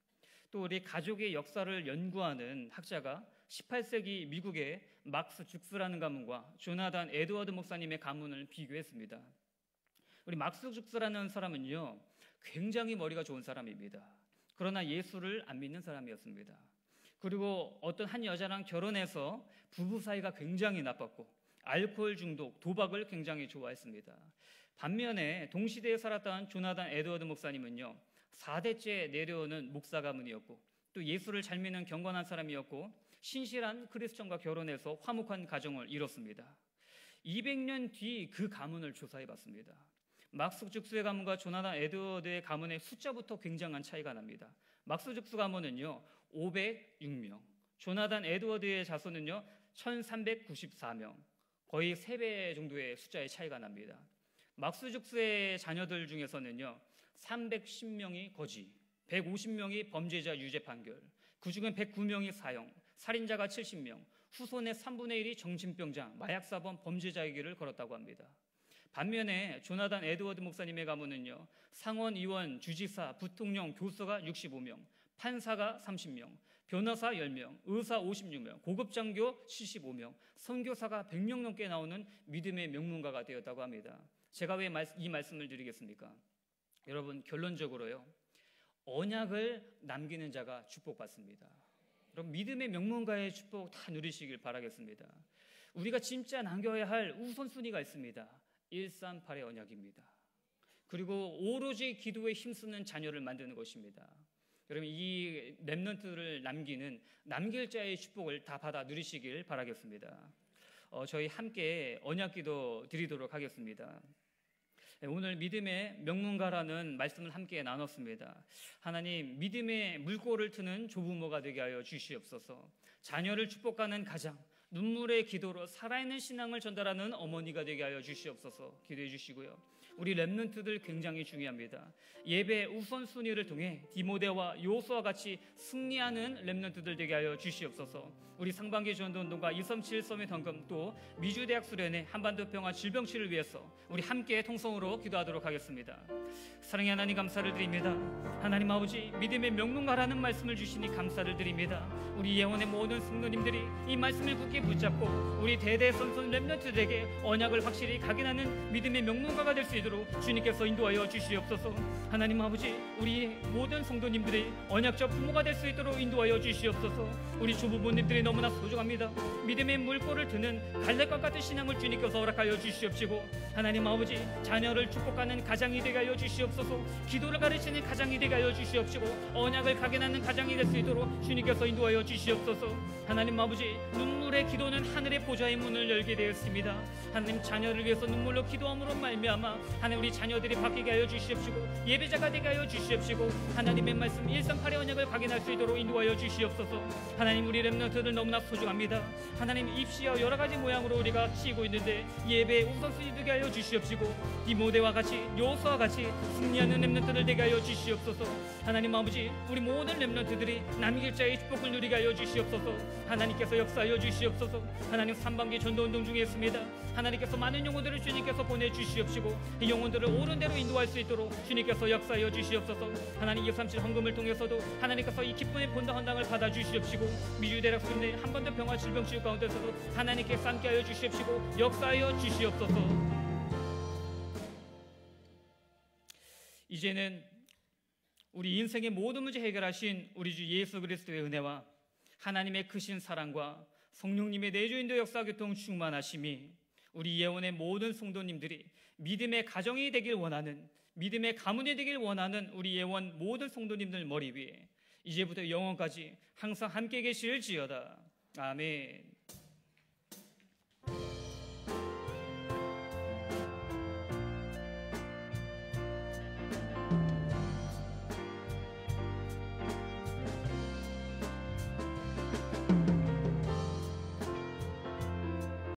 C: 또 우리 가족의 역사를 연구하는 학자가 18세기 미국의 막스 죽스라는 가문과 조나단 에드워드 목사님의 가문을 비교했습니다. 우리 막스 죽스라는 사람은요, 굉장히 머리가 좋은 사람입니다. 그러나 예수를 안 믿는 사람이었습니다. 그리고 어떤 한 여자랑 결혼해서 부부 사이가 굉장히 나빴고 알코올 중독, 도박을 굉장히 좋아했습니다. 반면에 동시대에 살았던 조나단 에드워드 목사님은요, 4대째 내려오는 목사 가문이었고 또 예수를 잘 믿는 경건한 사람이었고 신실한 크리스천과 결혼해서 화목한 가정을 이뤘습니다. 200년 뒤 그 가문을 조사해 봤습니다. 막스 죽스의 가문과 조나단 에드워드의 가문의 숫자부터 굉장한 차이가 납니다. 막스 죽스 가문은요 506명, 조나단 에드워드의 자손은요 1394명, 거의 3배 정도의 숫자의 차이가 납니다. 막스 죽스의 자녀들 중에서는요 310명이 거지, 150명이 범죄자 유죄 판결, 그중엔 109명이 사형, 살인자가 70명, 후손의 3분의 1이 정신병자, 마약사범 범죄자의 길을 걸었다고 합니다. 반면에 조나단 에드워드 목사님의 가문은요 상원, 의원, 주지사, 부통령, 교수가 65명, 판사가 30명, 변호사 10명, 의사 56명, 고급 장교 75명, 선교사가 100명 넘게 나오는 믿음의 명문가가 되었다고 합니다. 제가 왜 이 말씀을 드리겠습니까? 여러분, 결론적으로요, 언약을 남기는 자가 축복받습니다. 여러분, 믿음의 명문가의 축복 다 누리시길 바라겠습니다. 우리가 진짜 남겨야 할 우선순위가 있습니다. 138의 언약입니다. 그리고 오로지 기도에 힘쓰는 자녀를 만드는 것입니다. 여러분, 이 렘넌트를 남길 자의 축복을 다 받아 누리시길 바라겠습니다. 저희 함께 언약기도 드리도록 하겠습니다. 오늘 믿음의 명문가라는 말씀을 함께 나눴습니다. 하나님, 믿음의 물꼬를 트는 조부모가 되게 하여 주시옵소서. 자녀를 축복하는 가장, 눈물의 기도로 살아있는 신앙을 전달하는 어머니가 되게 하여 주시옵소서. 기도해 주시고요. 우리 렘넌트들 굉장히 중요합니다. 예배 우선순위를 통해 디모데와 요수와 같이 승리하는 렘넌트들 되게 하여 주시옵소서. 우리 상반기 전도운동과 237 서밋 헌금, 또 미주대학 수련회, 한반도 평화 질병치를 위해서 우리 함께 통성으로 기도하도록 하겠습니다. 사랑의 하나님, 감사를 드립니다. 하나님 아버지, 믿음의 명문가라는 말씀을 주시니 감사를 드립니다. 우리 예원의 모든 성도님들이 이 말씀을 굳게 붙잡고 우리 대대손손 렘넌트들에게 언약을 확실히 각인하는 믿음의 명문가가 될 수 있도록 주님께서 인도하여 주시옵소서. 하나님 아버지, 우리 모든 성도님들이 언약적 부모가 될 수 있도록 인도하여 주시옵소서. 우리 조부모님들이 너무나 소중합니다. 믿음의 물꼬를 트는 갈렙과 같은 신앙을 주님께서 허락하여 주시옵시고, 하나님 아버지, 자녀를 축복하는 가장이 되게 하여 주시옵소서. 기도를 가르치는 가장이 되게 하여 주시옵시고, 언약을 각인하는 가장이 될 수 있도록 주님께서 인도하여 주시옵소서. 하나님 아버지, 눈물의 기도는 하늘의 보좌의 문을 열게 되었습니다. 하나님, 자녀를 위해서 눈물로 기도함으로 말미암아 하나님, 우리 자녀들이 바뀌게 하여 주시옵시고 예배자가 되게 하여 주시옵시고, 하나님의 말씀 138의 언약을 각인할 수 있도록 인도하여 주시옵소서. 하나님, 우리 렘넌트들 너무나 소중합니다. 하나님, 입시와 여러 가지 모양으로 우리가 치고 있는데 예배의 우선순위 되게 하여 주시옵시고, 디모데와 같이, 요수와 같이 승리하는 렘넌트들 되게 하여 주시옵소서. 하나님 아버지, 우리 모든 렘넌트들이 남길 자의 축복을 누리게 하여 주시옵소서. 하나님께서 역사하여 주시옵소서. 하나님, 3반기 전도운동 중에 있습니다. 하나님께서 많은 영혼들을 주님께서 보내주시옵시고 이 영혼들을 옳은 대로 인도할 수 있도록 주님께서 역사하여 주시옵소서. 하나님, 237 헌금을 통해서도 하나님께서 이 기쁨의 본당 헌당을 받아주시옵시고, 미주대학 수련회, 한반도 평화 질병치유 가운데서도 하나님께서 함께하여 주시옵시고 역사하여 주시옵소서. 이제는 우리 인생의 모든 문제 해결하신 우리 주 예수 그리스도의 은혜와 하나님의 크신 사랑과 성령님의 내주인도 역사 교통 충만하심이 우리 예원의 모든 성도님들이 믿음의 가정이 되길 원하는, 믿음의 가문이 되길 원하는 우리 예원 모든 성도님들 머리 위에 이제부터 영원까지 항상 함께 계실지어다. 아멘.